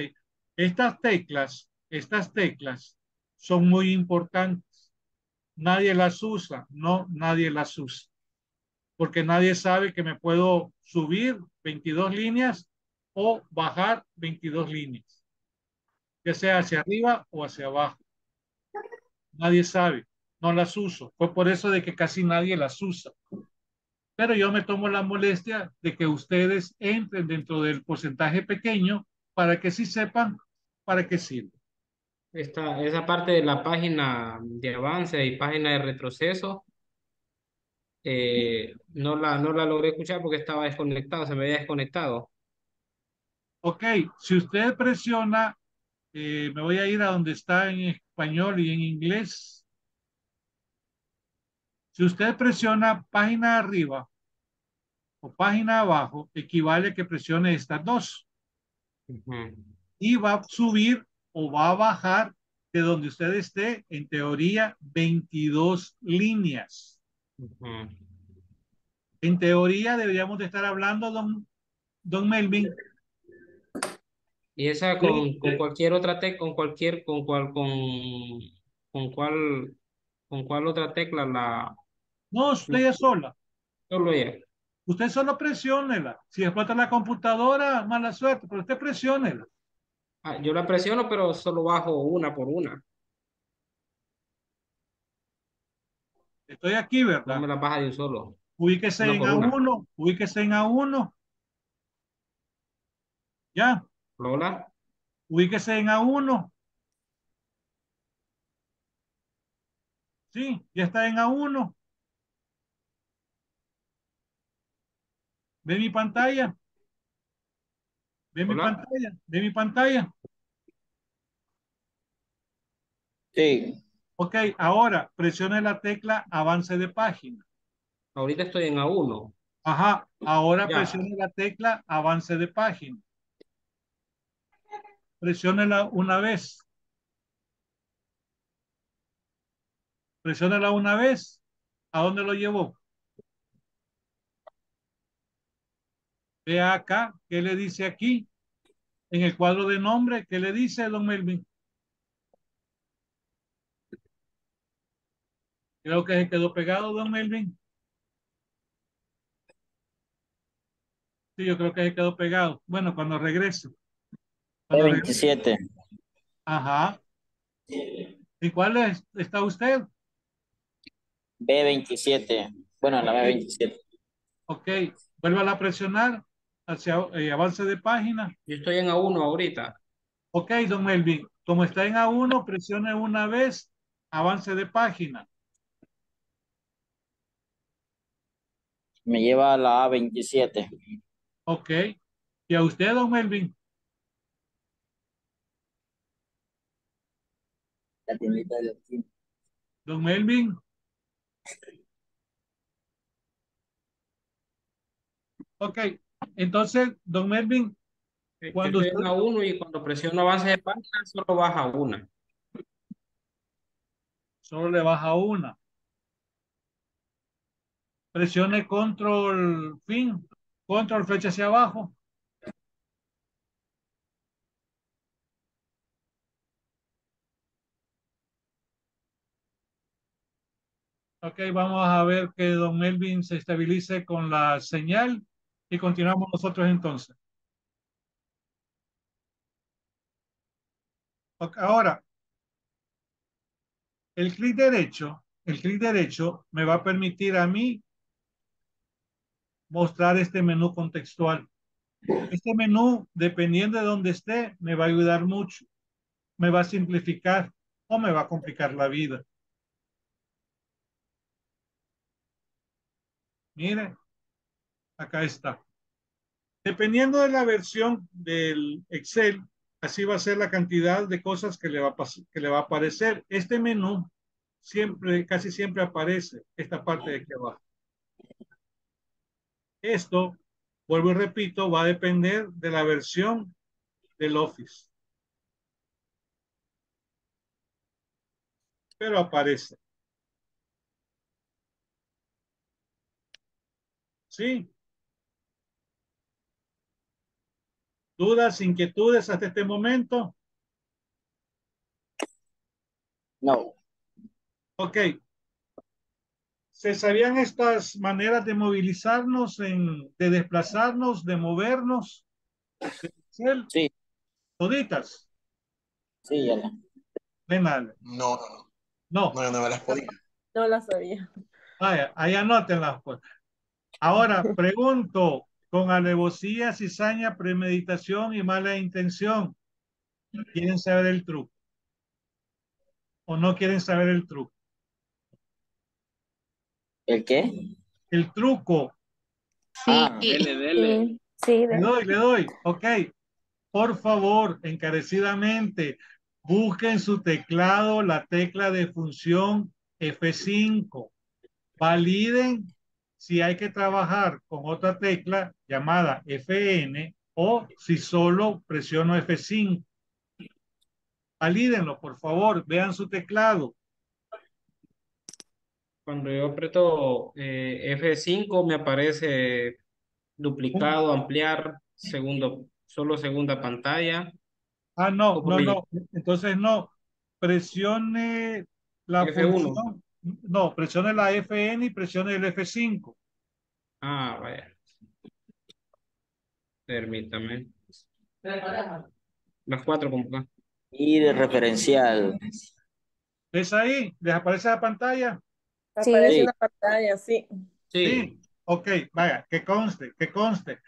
Speaker 1: Estas teclas son muy importantes. Nadie las usa. No, nadie las usa. Porque nadie sabe que me puedo subir 22 líneas o bajar 22 líneas, ya sea hacia arriba o hacia abajo. Nadie sabe, no las uso. Fue por eso de que casi nadie las usa. Pero yo me tomo la molestia de que ustedes entren dentro del porcentaje pequeño para que sí sepan para qué sirve.
Speaker 2: Esa parte de la página de avance y página de retroceso, no la logré escuchar porque estaba desconectado, se me había desconectado.
Speaker 1: Ok, si usted presiona, me voy a ir a donde está en español y en inglés. Si usted presiona página arriba o página abajo, equivale a que presione estas dos. Y va a subir o va a bajar de donde usted esté, en teoría, 22 líneas. En teoría deberíamos de estar hablando, don Melvin.
Speaker 2: Y esa con cualquier otra tecla, con cuál otra tecla la...
Speaker 1: No, usted ya sola.
Speaker 2: Solo ella.
Speaker 1: Usted solo presiónela. Si explota la computadora, mala suerte, pero usted presiónela.
Speaker 2: Yo la presiono, pero solo bajo una por una.
Speaker 1: Estoy aquí, ¿verdad?
Speaker 2: No me la baja de un solo.
Speaker 1: Ubíquese
Speaker 2: Una
Speaker 1: en
Speaker 2: por una.
Speaker 1: A1, ubíquese en A1. Ya.
Speaker 2: Lola.
Speaker 1: Ubíquese en A1. Sí, ya está en A1. ¿Ve mi pantalla? ¿Ve mi
Speaker 2: Hola.
Speaker 1: pantalla? ¿Ve mi pantalla?
Speaker 7: Sí.
Speaker 1: Ok, ahora presione la tecla avance de página.
Speaker 2: Ahorita estoy en A1.
Speaker 1: Ajá, ahora
Speaker 2: Ya.
Speaker 1: presione la tecla avance de página. Presiónela una vez. Presiónela una vez. ¿A dónde lo llevó? Vea acá, ¿qué le dice aquí? En el cuadro de nombre, ¿qué le dice, don Melvin? Creo que se quedó pegado, don Melvin. Sí, yo creo que se quedó pegado. Bueno, cuando regrese. Cuando regrese.
Speaker 7: B27.
Speaker 1: Ajá. ¿Y cuál está usted?
Speaker 7: B27. Bueno, en la
Speaker 1: Ok,
Speaker 7: B27.
Speaker 1: ok. Vuelva a presionar hacia avance de página.
Speaker 2: Yo estoy en A1 ahorita.
Speaker 1: Ok, don Melvin. Como está en A1, presione una vez, avance de página.
Speaker 7: Me lleva a la A27.
Speaker 1: Ok. ¿Y a usted, don Melvin?
Speaker 7: La tiendita de la esquina.
Speaker 1: Don Melvin. Ok. Entonces, don Melvin,
Speaker 2: Yo
Speaker 1: cuando
Speaker 2: estoy
Speaker 1: usted
Speaker 2: en A1 y cuando presiono avance de página solo baja una.
Speaker 1: solo le baja una, presione control fin, control flecha hacia abajo. Ok, vamos a ver que don Melvin se estabilice con la señal y continuamos nosotros entonces. Ok, ahora, el clic derecho me va a permitir a mí mostrar este menú contextual. Este menú, dependiendo de dónde esté, me va a ayudar mucho, me va a simplificar o me va a complicar la vida. Mire, acá está. Dependiendo de la versión del Excel, así va a ser la cantidad de cosas que le va a aparecer. Este menú siempre, casi siempre aparece esta parte de aquí abajo. Esto, vuelvo y repito, va a depender de la versión del Office. Pero aparece. ¿Sí? ¿Dudas, inquietudes hasta este momento?
Speaker 7: No.
Speaker 1: Ok. ¿Se sabían estas maneras de movilizarnos, de desplazarnos, de movernos? ¿De Excel?
Speaker 7: Sí.
Speaker 1: ¿Toditas?
Speaker 7: Sí, ya la.
Speaker 1: Venale.
Speaker 4: No,
Speaker 1: No.
Speaker 4: no, no me las podía.
Speaker 11: No la sabía.
Speaker 1: Vaya, ahí anótenlas pues. Ahora, pregunto, con alevosía, cizaña, premeditación y mala intención, ¿quieren saber el truco? ¿O no quieren saber el truco?
Speaker 7: ¿El qué?
Speaker 1: El truco.
Speaker 12: Sí,
Speaker 10: Dele.
Speaker 12: sí,
Speaker 1: Le doy. Ok. Por favor, encarecidamente, busquen su teclado la tecla de función F5. Validen si hay que trabajar con otra tecla llamada FN o si solo presiono F5. Valídenlo, por favor, vean su teclado.
Speaker 2: Cuando yo aprieto F5 me aparece duplicado, ampliar, solo segunda pantalla.
Speaker 1: Ah, no. Entonces no. Presione la
Speaker 2: F1.
Speaker 1: función. No, presione la FN y presione el F5.
Speaker 2: Ah, vaya. Permítame. Las cuatro como acá.
Speaker 7: Y de referencial.
Speaker 1: ¿Ves ahí? ¿Les aparece la pantalla?
Speaker 11: Aparece en
Speaker 7: Sí.
Speaker 11: la pantalla, sí.
Speaker 1: Sí. Ok, vaya, que conste, que conste.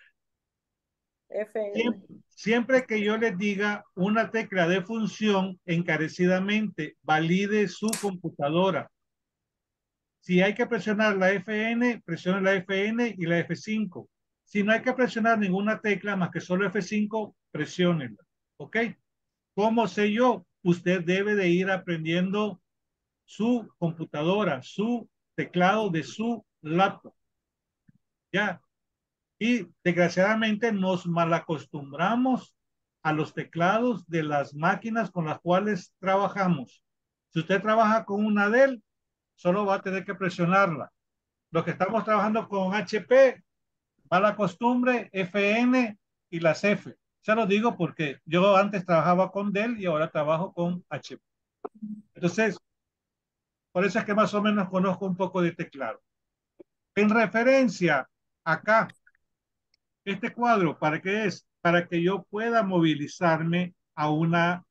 Speaker 11: FN.
Speaker 1: Siempre que yo les diga una tecla de función, encarecidamente valide su computadora. Si hay que presionar la FN, presione la FN y la F5. Si no hay que presionar ninguna tecla más que solo F5, presiónenla. ¿Ok? ¿Cómo sé yo? Usted debe de ir aprendiendo su computadora, su teclado de su laptop. Ya. Y desgraciadamente nos malacostumbramos a los teclados de las máquinas con las cuales trabajamos. Si usted trabaja con una Dell, solo va a tener que presionarla. Los que estamos trabajando con HP, mala costumbre, FN y las F. Se lo digo porque yo antes trabajaba con Dell y ahora trabajo con HP. Entonces, por eso es que más o menos conozco un poco de teclado. En referencia acá, este cuadro, ¿para qué es? Para que yo pueda movilizarme a una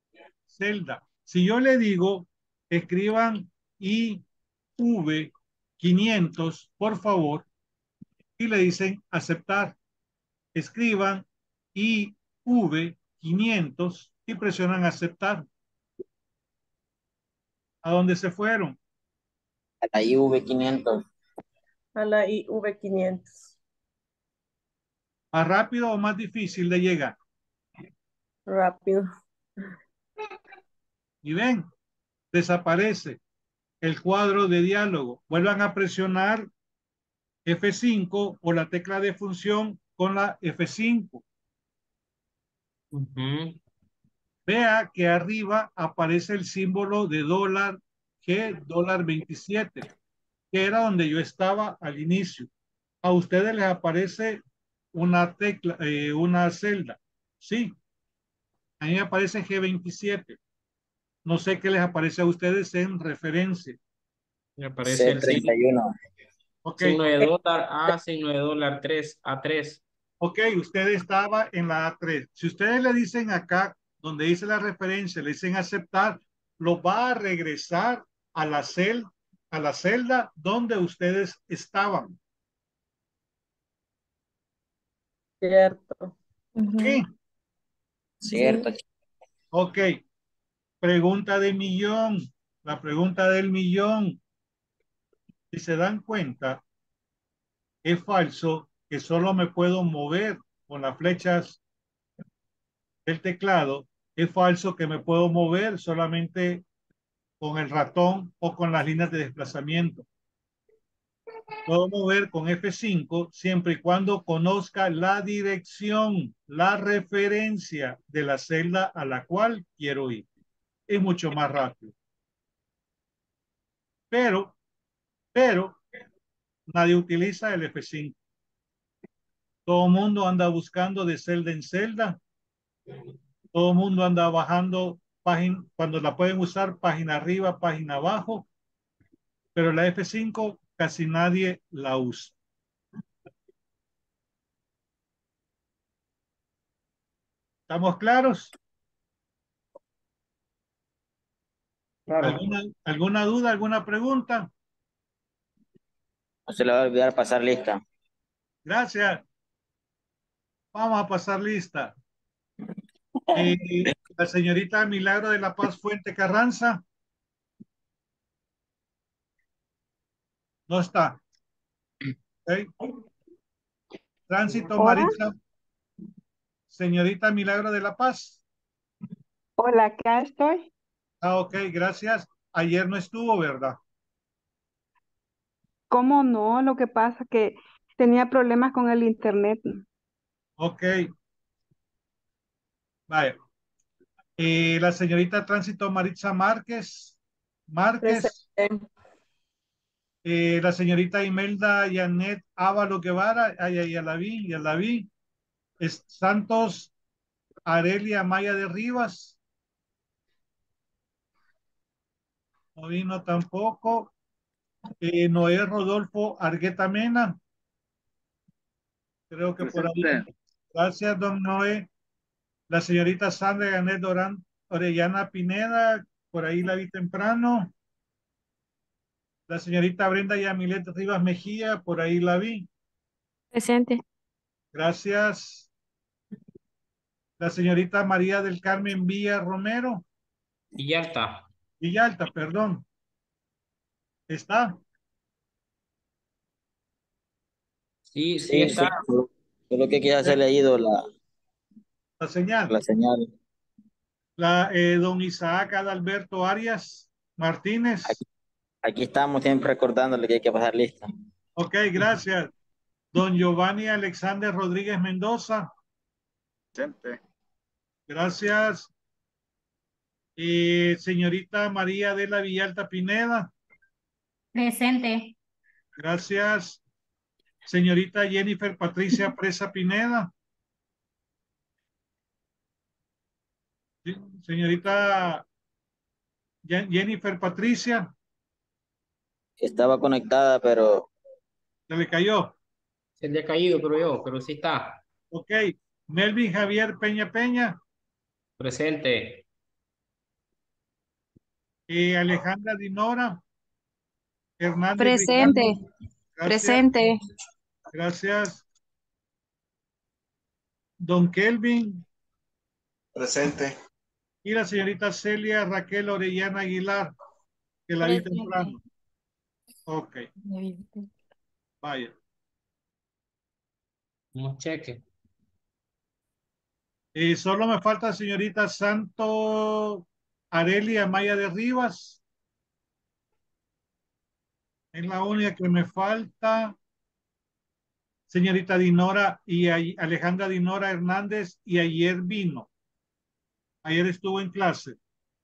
Speaker 1: celda. Si yo le digo, escriban IV 500, por favor, y le dicen aceptar. Escriban IV 500 y presionan aceptar. ¿A dónde se fueron?
Speaker 7: A la IV 500.
Speaker 11: A la IV 500.
Speaker 1: ¿Más rápido o más difícil de llegar?
Speaker 11: Rápido.
Speaker 1: Y ven, desaparece el cuadro de diálogo. Vuelvan a presionar F5 o la tecla de función con la F5. Vea que arriba aparece el símbolo de dólar G, $27, que era donde yo estaba al inicio. A ustedes les aparece una tecla, una celda. Sí, a mí me aparece G27. No sé qué les aparece a ustedes en referencia.
Speaker 2: Me aparece el signo.
Speaker 7: C31.
Speaker 1: Ok.
Speaker 2: Signo de dólar A, signo de dólar 3, A3.
Speaker 1: Ok, usted estaba en la A3. Si ustedes le dicen acá, donde dice la referencia, le dicen aceptar, lo va a regresar a la celda donde ustedes estaban.
Speaker 11: Cierto.
Speaker 1: Sí.
Speaker 7: Cierto.
Speaker 1: Ok. Pregunta de millón. La pregunta del millón. Si se dan cuenta, es falso que solo me puedo mover con las flechas del teclado. Es falso que me puedo mover solamente con el ratón o con las líneas de desplazamiento. Puedo mover con F5 siempre y cuando conozca la dirección, la referencia de la celda a la cual quiero ir. Es mucho más rápido. Pero nadie utiliza el F5. Todo el mundo anda buscando de celda en celda. Todo el mundo anda bajando página, cuando la pueden usar página arriba, página abajo. Pero la F5 casi nadie la usa. ¿Estamos claros?
Speaker 2: Claro.
Speaker 1: ¿Alguna duda, alguna pregunta?
Speaker 7: No se le va a olvidar pasar lista.
Speaker 1: Gracias. Vamos a pasar lista. La señorita Milagro de la Paz Fuente Carranza. No está. Okay. Tránsito
Speaker 13: Hola.
Speaker 1: Maritza. Señorita Milagro de la Paz.
Speaker 13: Hola, acá estoy.
Speaker 1: Ah, ok, gracias. Ayer no estuvo, ¿verdad?
Speaker 13: ¿Cómo no? Lo que pasa es que tenía problemas con el internet.
Speaker 1: Ok. Vaya. La señorita Tránsito Maritza Márquez. Márquez.
Speaker 11: Presente.
Speaker 1: La señorita Imelda Yanet Ávalo Guevara. Ay, ya la vi, ya la vi. Santos Arelia Maya de Rivas. No vino tampoco. Noé Rodolfo Argueta Mena. Creo que por ahí. Gracias, don Noé. La señorita Sandra Ganet Dorán Orellana Pineda. Por ahí la vi temprano. La señorita Brenda Yamilet Rivas Mejía. Por ahí la vi.
Speaker 12: Presente.
Speaker 1: Gracias. La señorita María del Carmen Villa Romero.
Speaker 2: Villalta.
Speaker 1: Villalta, perdón. ¿Está?
Speaker 2: Sí,
Speaker 7: Sí,
Speaker 2: está.
Speaker 7: solo que queda hacer leído la
Speaker 1: señal.
Speaker 7: La señal.
Speaker 1: Don Isaac Adalberto Arias Martínez.
Speaker 7: Aquí estamos siempre recordándole que hay que pasar lista.
Speaker 1: Ok, gracias. Don Giovanni Alexander Rodríguez Mendoza.
Speaker 14: Presente.
Speaker 1: Gracias. Señorita María de la Villalta Pineda.
Speaker 9: Presente.
Speaker 1: Gracias. Señorita Jennifer Patricia Presa Pineda. Señorita Jennifer Patricia.
Speaker 7: Estaba conectada, pero...
Speaker 1: ¿Se le cayó?
Speaker 2: Se le ha caído, pero sí está.
Speaker 1: Ok. Melvin Javier Peña Peña.
Speaker 2: Presente.
Speaker 1: Alejandra Dinora. Hernández
Speaker 8: Presente.
Speaker 1: Grijalva. Gracias.
Speaker 8: Presente.
Speaker 1: Gracias. Don Kelvin.
Speaker 4: Presente.
Speaker 1: Y la señorita Celia Raquel Orellana Aguilar, que la vi temprano. Ok. Vaya.
Speaker 2: Un cheque.
Speaker 1: Solo me falta señorita Santo Arelia Maya de Rivas. Es la única que me falta. Señorita Dinora y Alejandra Dinora Hernández, y ayer vino. Ayer estuvo en clase.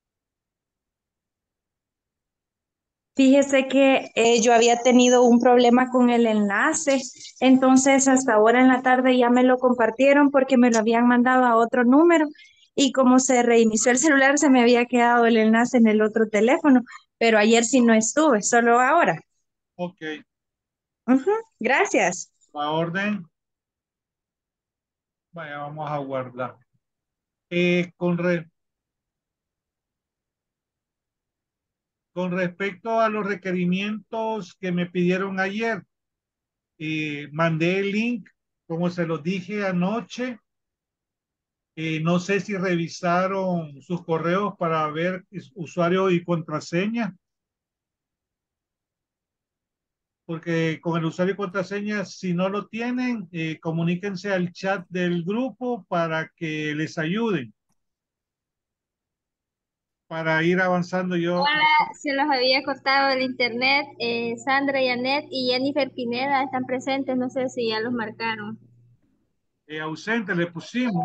Speaker 8: Fíjese que yo había tenido un problema con el enlace, entonces hasta ahora en la tarde ya me lo compartieron porque me lo habían mandado a otro número y como se reinició el celular se me había quedado el enlace en el otro teléfono, pero ayer sí no estuve, solo ahora.
Speaker 1: Ok.
Speaker 8: Gracias.
Speaker 1: La orden. Vaya, vamos a guardar. Con respecto a los requerimientos que me pidieron ayer, mandé el link, como se los dije anoche. No sé si revisaron sus correos para ver usuario y contraseña, porque con el usuario y contraseña, si no lo tienen, comuníquense al chat del grupo para que les ayuden para ir avanzando. Yo
Speaker 15: Hola, se los había cortado el internet. Sandra Yanet y Jennifer Pineda están presentes. No sé si ya los marcaron.
Speaker 1: ausente le pusimos.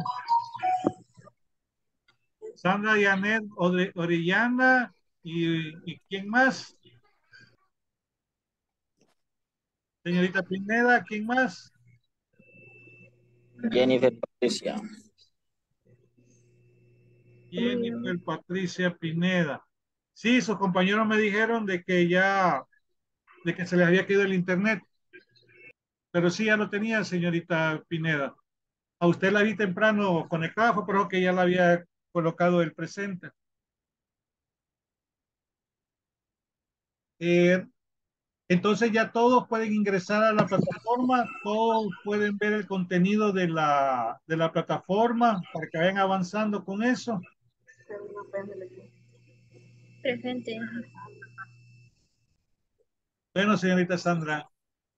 Speaker 1: Sandra Yanet Orellana y ¿quién más? Señorita Pineda, ¿quién más?
Speaker 7: Jennifer Patricia.
Speaker 1: Jennifer Patricia Pineda. Sí, sus compañeros me dijeron de que se les había caído el internet. Pero sí, ya lo tenía, señorita Pineda. A usted la vi temprano conectada, fue por eso que ya la había colocado el presente. Entonces ya todos pueden ingresar a la plataforma, todos pueden ver el contenido de la plataforma para que vayan avanzando con eso.
Speaker 15: Presente.
Speaker 1: Bueno, señorita Sandra.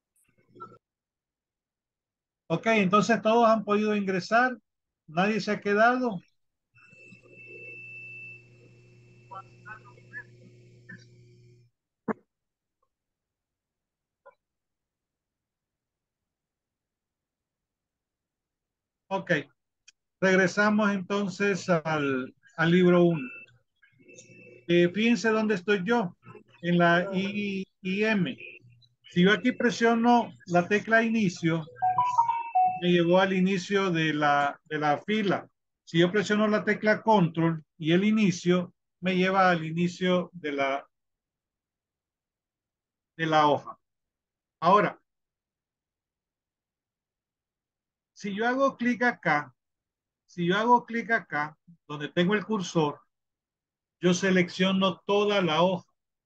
Speaker 1: Ok, entonces todos han podido ingresar, nadie se ha quedado. Ok, regresamos entonces al libro 1. Fíjense dónde estoy yo, en la IM. Si yo aquí presiono la tecla inicio, me llevó al inicio de la fila. Si yo presiono la tecla control y el inicio, me lleva al inicio de la hoja. Ahora, si yo hago clic acá, donde tengo el cursor, yo selecciono toda la hoja.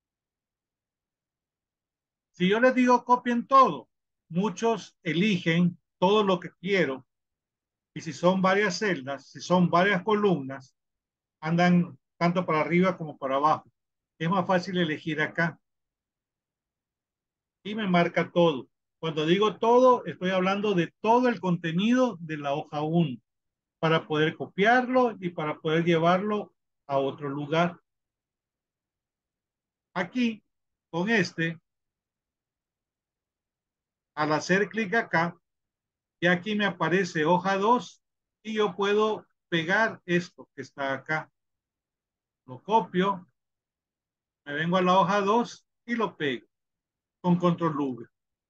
Speaker 1: Si yo les digo copien todo, muchos eligen todo lo que quiero. Y si son varias celdas, si son varias columnas, andan tanto para arriba como para abajo. Es más fácil elegir acá. Y me marca todo. Cuando digo todo, estoy hablando de todo el contenido de la hoja 1 para poder copiarlo y para poder llevarlo a otro lugar. Aquí, con al hacer clic acá, y aquí me aparece hoja 2 y yo puedo pegar esto que está acá. Lo copio, me vengo a la hoja 2 y lo pego con control V.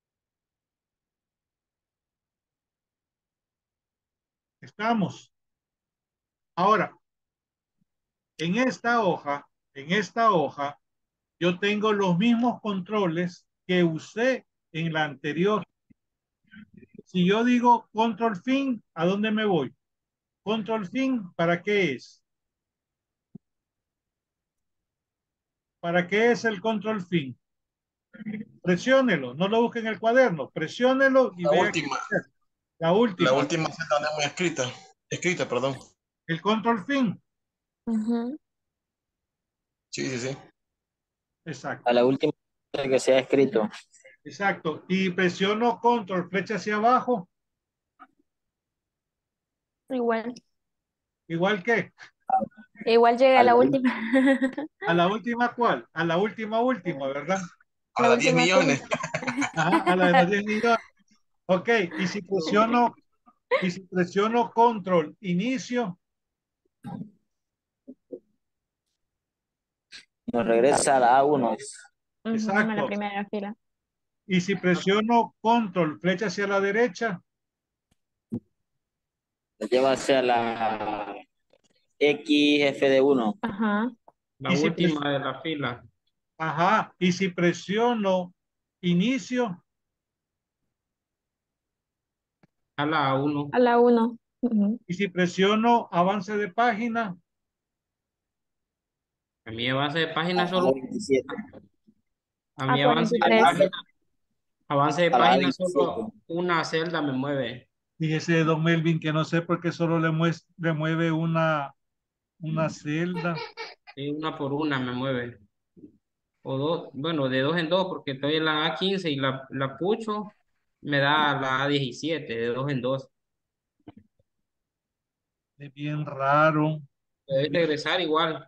Speaker 1: Estamos. Ahora, en esta hoja, yo tengo los mismos controles que usé en la anterior. Si yo digo control fin, ¿a dónde me voy? Control fin, ¿para qué es? ¿Para qué es el control fin? Presiónelo, no lo busque en el cuaderno, presiónelo y
Speaker 4: La
Speaker 1: vea qué
Speaker 4: última.
Speaker 1: hacer. La última.
Speaker 4: La última celda no muy escrita. Escrita, perdón.
Speaker 1: El control fin.
Speaker 4: Sí, sí, sí.
Speaker 1: Exacto.
Speaker 7: A la última que se ha escrito.
Speaker 1: Exacto. Y presiono control, flecha hacia abajo.
Speaker 12: Igual.
Speaker 1: ¿Igual que?
Speaker 12: Igual llega a la última.
Speaker 1: ¿A la última cuál? A la última, ¿verdad?
Speaker 4: A las 10 millones.
Speaker 1: Ajá, a la de los 10 millones. Ok, y si presiono control, inicio.
Speaker 7: Nos regresa a la A1.
Speaker 1: Exacto.
Speaker 12: A la primera fila.
Speaker 1: Y si presiono control, flecha hacia la derecha.
Speaker 7: Nos lleva hacia la XFD1.
Speaker 2: La
Speaker 1: Y
Speaker 2: última de la fila.
Speaker 1: Ajá. Y si presiono inicio.
Speaker 2: A la 1.
Speaker 12: A la 1.
Speaker 1: Y si presiono avance de página.
Speaker 2: A mi avance de página solo.
Speaker 7: 27.
Speaker 2: A mi avance de página solo una celda me mueve.
Speaker 1: Fíjese, don Melvin, que no sé por qué solo le mueve una celda.
Speaker 2: Sí, una por una me mueve. O dos, bueno, de dos en dos, porque estoy en la A15 y la pucho, me da la A17, de dos en dos.
Speaker 1: Es bien raro.
Speaker 2: Debe regresar igual.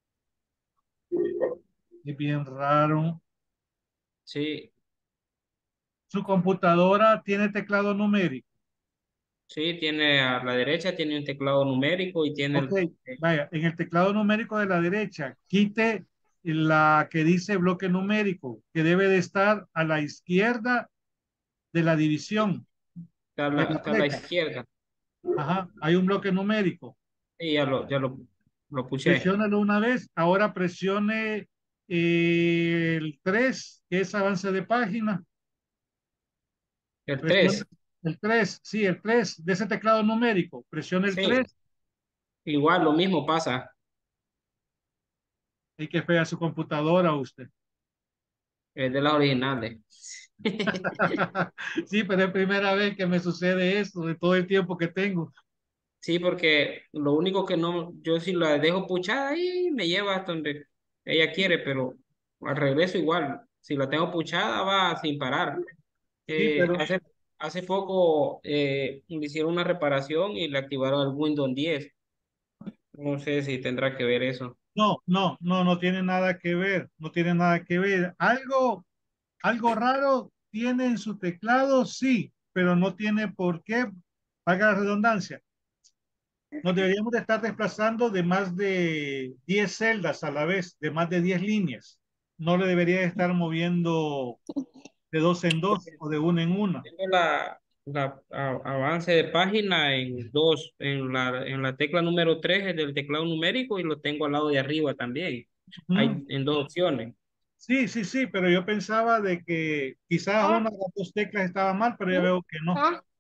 Speaker 1: Es bien raro.
Speaker 2: Sí.
Speaker 1: Su computadora tiene teclado numérico.
Speaker 2: Sí, tiene a la derecha, tiene un teclado numérico y tiene
Speaker 1: Ok, vaya, en el teclado numérico de la derecha, quite la que dice bloque numérico, que debe de estar a la izquierda de la división.
Speaker 2: está a la izquierda.
Speaker 1: Ajá, hay un bloque numérico.
Speaker 2: Sí, ya lo puse.
Speaker 1: Presiónalo una vez, ahora presione el 3, que es avance de página.
Speaker 2: El 3.
Speaker 1: El 3, sí, el 3 de ese teclado numérico. Presione el 3.
Speaker 2: Igual lo mismo pasa.
Speaker 1: Hay que fea su computadora usted.
Speaker 2: Es de las originales.
Speaker 1: Sí, pero es primera vez que me sucede esto de todo el tiempo que tengo.
Speaker 2: Sí, porque lo único que no, yo si la dejo puchada ahí me lleva hasta donde ella quiere, pero al regreso igual. Si la tengo puchada va sin parar.
Speaker 1: Sí, pero
Speaker 2: Hace poco le hicieron una reparación y le activaron el Windows 10. No sé si tendrá que ver eso.
Speaker 1: no tiene nada que ver, no tiene nada que ver. Algo raro tiene en su teclado, sí, pero no tiene por qué, valga la redundancia. Nos deberíamos de estar desplazando de más de 10 celdas a la vez, de más de 10 líneas. No le debería estar moviendo de dos en dos o de una en una.
Speaker 2: Tengo avance de página en dos, en la tecla número 3 del teclado numérico y lo tengo al lado de arriba también. Hay en dos opciones.
Speaker 1: Sí, pero yo pensaba de que quizás una de las dos teclas estaba mal, pero ya veo que no.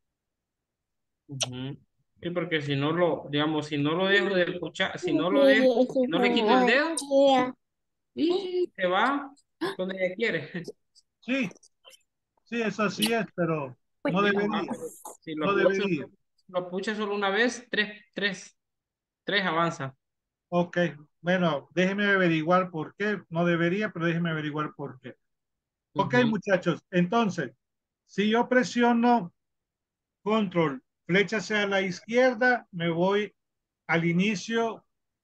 Speaker 2: Sí, porque si no lo, digamos, si no lo dejo de escuchar, si no lo dejo, si no le quito el dedo, y se va donde ella quiere.
Speaker 1: Sí, eso así es, pero no debería.
Speaker 2: Si
Speaker 1: No debería.
Speaker 2: lo pucha solo una vez, tres avanza.
Speaker 1: Ok, bueno, déjeme averiguar por qué. No debería, pero déjeme averiguar por qué. Ok, muchachos, entonces, si yo presiono control, flecha hacia la izquierda, me voy al inicio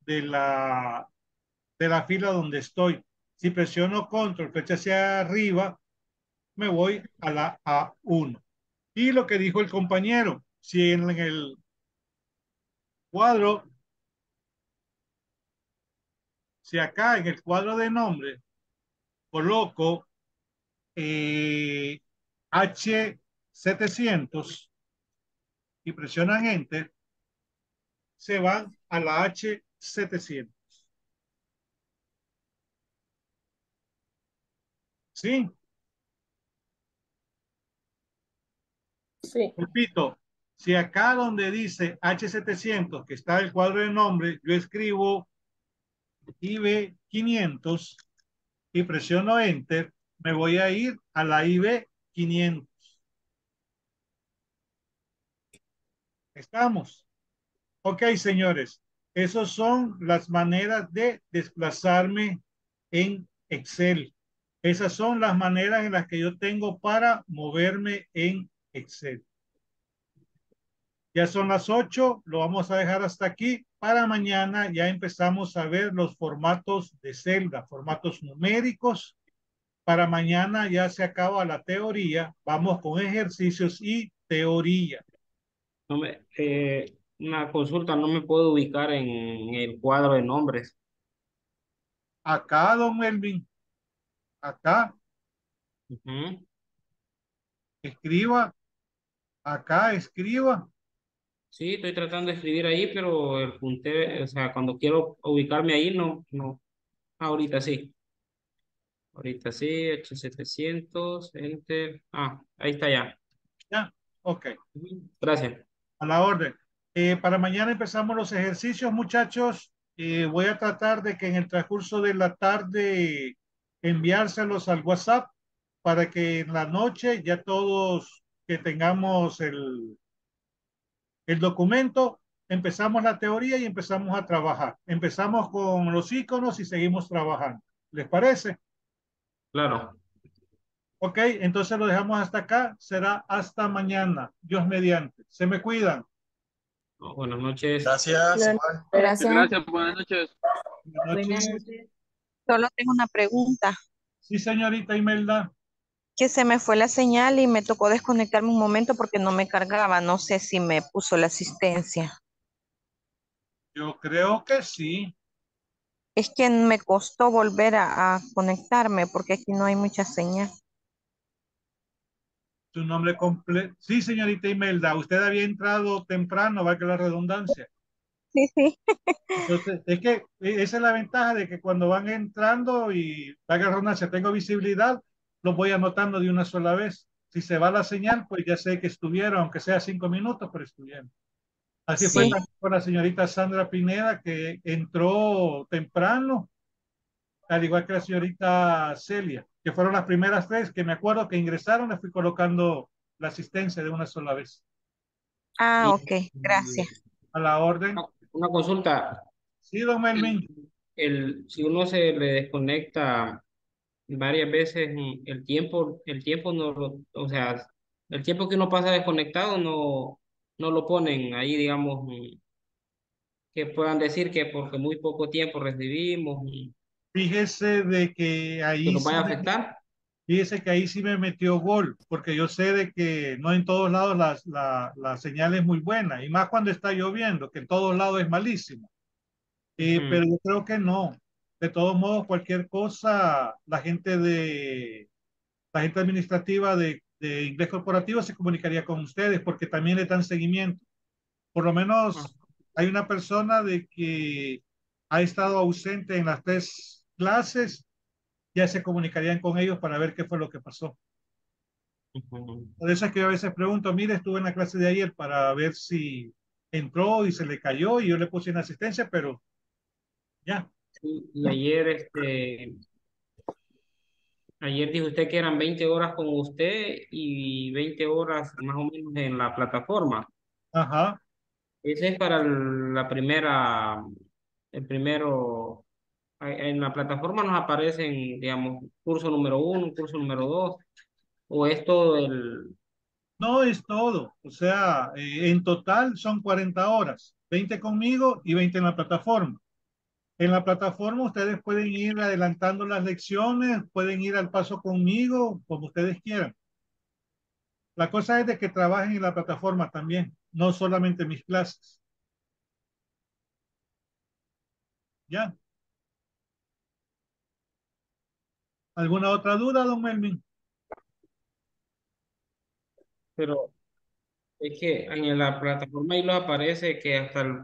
Speaker 1: de la fila donde estoy. Si presiono control, flecha hacia arriba, me voy a la A1. Y lo que dijo el compañero, si en el cuadro, si acá en el cuadro de nombre coloco H700 y presionan Enter, se van a la H700. ¿Sí?
Speaker 11: Sí.
Speaker 1: Repito, si acá donde dice H700, que está el cuadro de nombre, yo escribo IB500 y presiono Enter, Me voy a ir a la IB 500. ¿Estamos? Ok, señores. Esas son las maneras de desplazarme en Excel. Esas son las maneras en las que yo tengo para moverme en Excel. Ya son las 8, lo vamos a dejar hasta aquí. Para mañana ya empezamos a ver los formatos de celda, formatos numéricos. Para mañana ya se acaba la teoría. Vamos con ejercicios y teoría.
Speaker 2: No una consulta, no me puedo ubicar en el cuadro de nombres.
Speaker 1: Acá, don Melvin, acá, escriba, acá, escriba.
Speaker 2: Sí, estoy tratando de escribir ahí, pero el puntero, o sea, cuando quiero ubicarme ahí, no. Ahorita sí. Ahorita sí, 8700, enter. Ahí está ya.
Speaker 1: Ya, ok.
Speaker 2: Gracias.
Speaker 1: A la orden. Para mañana empezamos los ejercicios, muchachos. Voy a tratar de que en el transcurso de la tarde enviárselos al WhatsApp para que en la noche ya todos que tengamos el documento, empezamos la teoría y empezamos a trabajar. Empezamos con los iconos y seguimos trabajando. ¿Les parece?
Speaker 2: Claro.
Speaker 1: Ok, entonces lo dejamos hasta acá. Será hasta mañana. Dios mediante. Se me cuidan.
Speaker 2: Buenas noches.
Speaker 4: Gracias. Igual.
Speaker 10: Gracias, buenas noches.
Speaker 1: Buenas noches.
Speaker 16: Solo tengo una pregunta.
Speaker 1: Sí, señorita Imelda.
Speaker 16: Que se me fue la señal y me tocó desconectarme un momento porque no me cargaba. No sé si me puso la asistencia.
Speaker 1: Yo creo que sí.
Speaker 16: Es que me costó volver a conectarme porque aquí no hay mucha señal.
Speaker 1: Su nombre completo. Sí, señorita Imelda, usted había entrado temprano, va que la redundancia.
Speaker 16: Sí, sí.
Speaker 1: Entonces, es que esa es la ventaja de que cuando van entrando y va que la redundancia, tengo visibilidad, lo voy anotando de una sola vez. Si se va la señal, pues ya sé que estuvieron, aunque sea 5 minutos, pero estuvieron. Así fue
Speaker 16: Sí.
Speaker 1: también con la señorita Sandra Pineda, que entró temprano, al igual que la señorita Celia, que fueron las primeras tres que me acuerdo que ingresaron, les fui colocando la asistencia de una sola vez.
Speaker 16: Ok, gracias.
Speaker 1: A la orden.
Speaker 2: Una consulta.
Speaker 1: Sí, don Melvin.
Speaker 2: Si uno se le desconecta varias veces, el tiempo no o sea, el tiempo que uno pasa desconectado no lo ponen ahí, digamos, que puedan decir que porque muy poco tiempo recibimos,
Speaker 1: Fíjese de que
Speaker 2: que
Speaker 1: ahí
Speaker 2: nos
Speaker 1: sí
Speaker 2: vaya a
Speaker 1: me,
Speaker 2: afectar.
Speaker 1: fíjese que ahí sí me metió gol, porque yo sé de que no en todos lados la señal es muy buena, y más cuando está lloviendo, que en todos lados es malísimo. Pero yo creo que no. De todos modos, cualquier cosa, la gente administrativa de inglés corporativo se comunicaría con ustedes porque también le dan seguimiento. Por lo menos hay una persona de que ha estado ausente en las 3 clases, ya se comunicarían con ellos para ver qué fue lo que pasó. Por eso es que yo a veces pregunto, mire, estuve en la clase de ayer para ver si entró y se le cayó y yo le puse una asistencia, pero ya.
Speaker 2: Y ayer dijo usted que eran 20 horas con usted y 20 horas más o menos en la plataforma.
Speaker 1: Ajá.
Speaker 2: Ese es para el primero, en la plataforma nos aparecen, digamos, curso número 1, curso número 2, o es todo
Speaker 1: No es todo. O sea, en total son 40 horas, 20 conmigo y 20 en la plataforma. En la plataforma ustedes pueden ir adelantando las lecciones, pueden ir al paso conmigo, como ustedes quieran. La cosa es de que trabajen en la plataforma también, no solamente mis clases. ¿Ya? ¿Alguna otra duda, don Melvin?
Speaker 2: pero es que en la plataforma ahí lo aparece que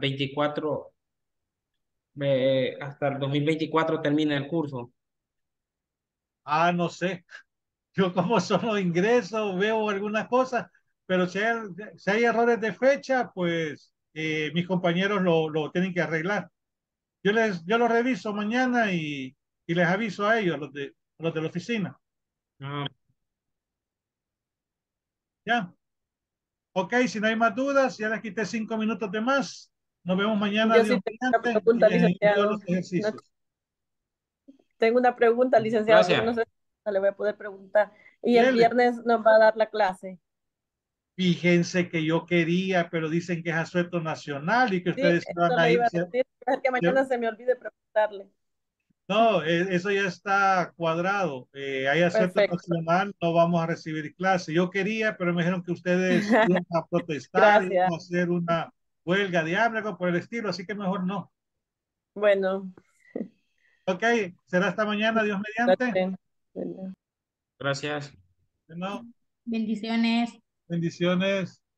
Speaker 2: hasta el 2024 termina el curso.
Speaker 1: Ah, no sé. Yo como solo ingreso, veo algunas cosas, pero si hay errores de fecha, pues mis compañeros lo tienen que arreglar. Yo lo reviso mañana y les aviso a ellos, a los de la oficina.
Speaker 2: Ah,
Speaker 1: Ya. Ok, si no hay más dudas, ya les quité 5 minutos de más. Nos vemos mañana,
Speaker 11: Yo
Speaker 1: Dios
Speaker 11: sí tengo una
Speaker 1: mediante, y
Speaker 11: pregunta,
Speaker 1: les envío los
Speaker 11: licenciado.
Speaker 1: ejercicios.
Speaker 11: Tengo una pregunta, licenciado, pero no
Speaker 2: gracias.
Speaker 11: sé si le voy a poder preguntar. ¿Y el
Speaker 1: Dele.
Speaker 11: viernes nos va a dar la clase?
Speaker 1: Fíjense que yo quería, pero dicen que es asueto nacional y que
Speaker 11: Sí,
Speaker 1: ustedes van
Speaker 11: eso
Speaker 1: a
Speaker 11: le iba a
Speaker 1: irse.
Speaker 11: decir. Es que mañana se me olvide preguntarle.
Speaker 1: No, eso ya está cuadrado. Hay asueto
Speaker 11: Perfecto.
Speaker 1: nacional, no vamos a recibir clase. Yo quería, pero me dijeron que ustedes iban a protestar, iban
Speaker 11: Gracias.
Speaker 1: a hacer una huelga de hambre, algo por el estilo, así que mejor no.
Speaker 11: Bueno.
Speaker 1: Ok, será hasta mañana, Dios mediante.
Speaker 11: Bueno.
Speaker 2: Gracias.
Speaker 1: Bueno,
Speaker 9: Bendiciones.
Speaker 1: bendiciones.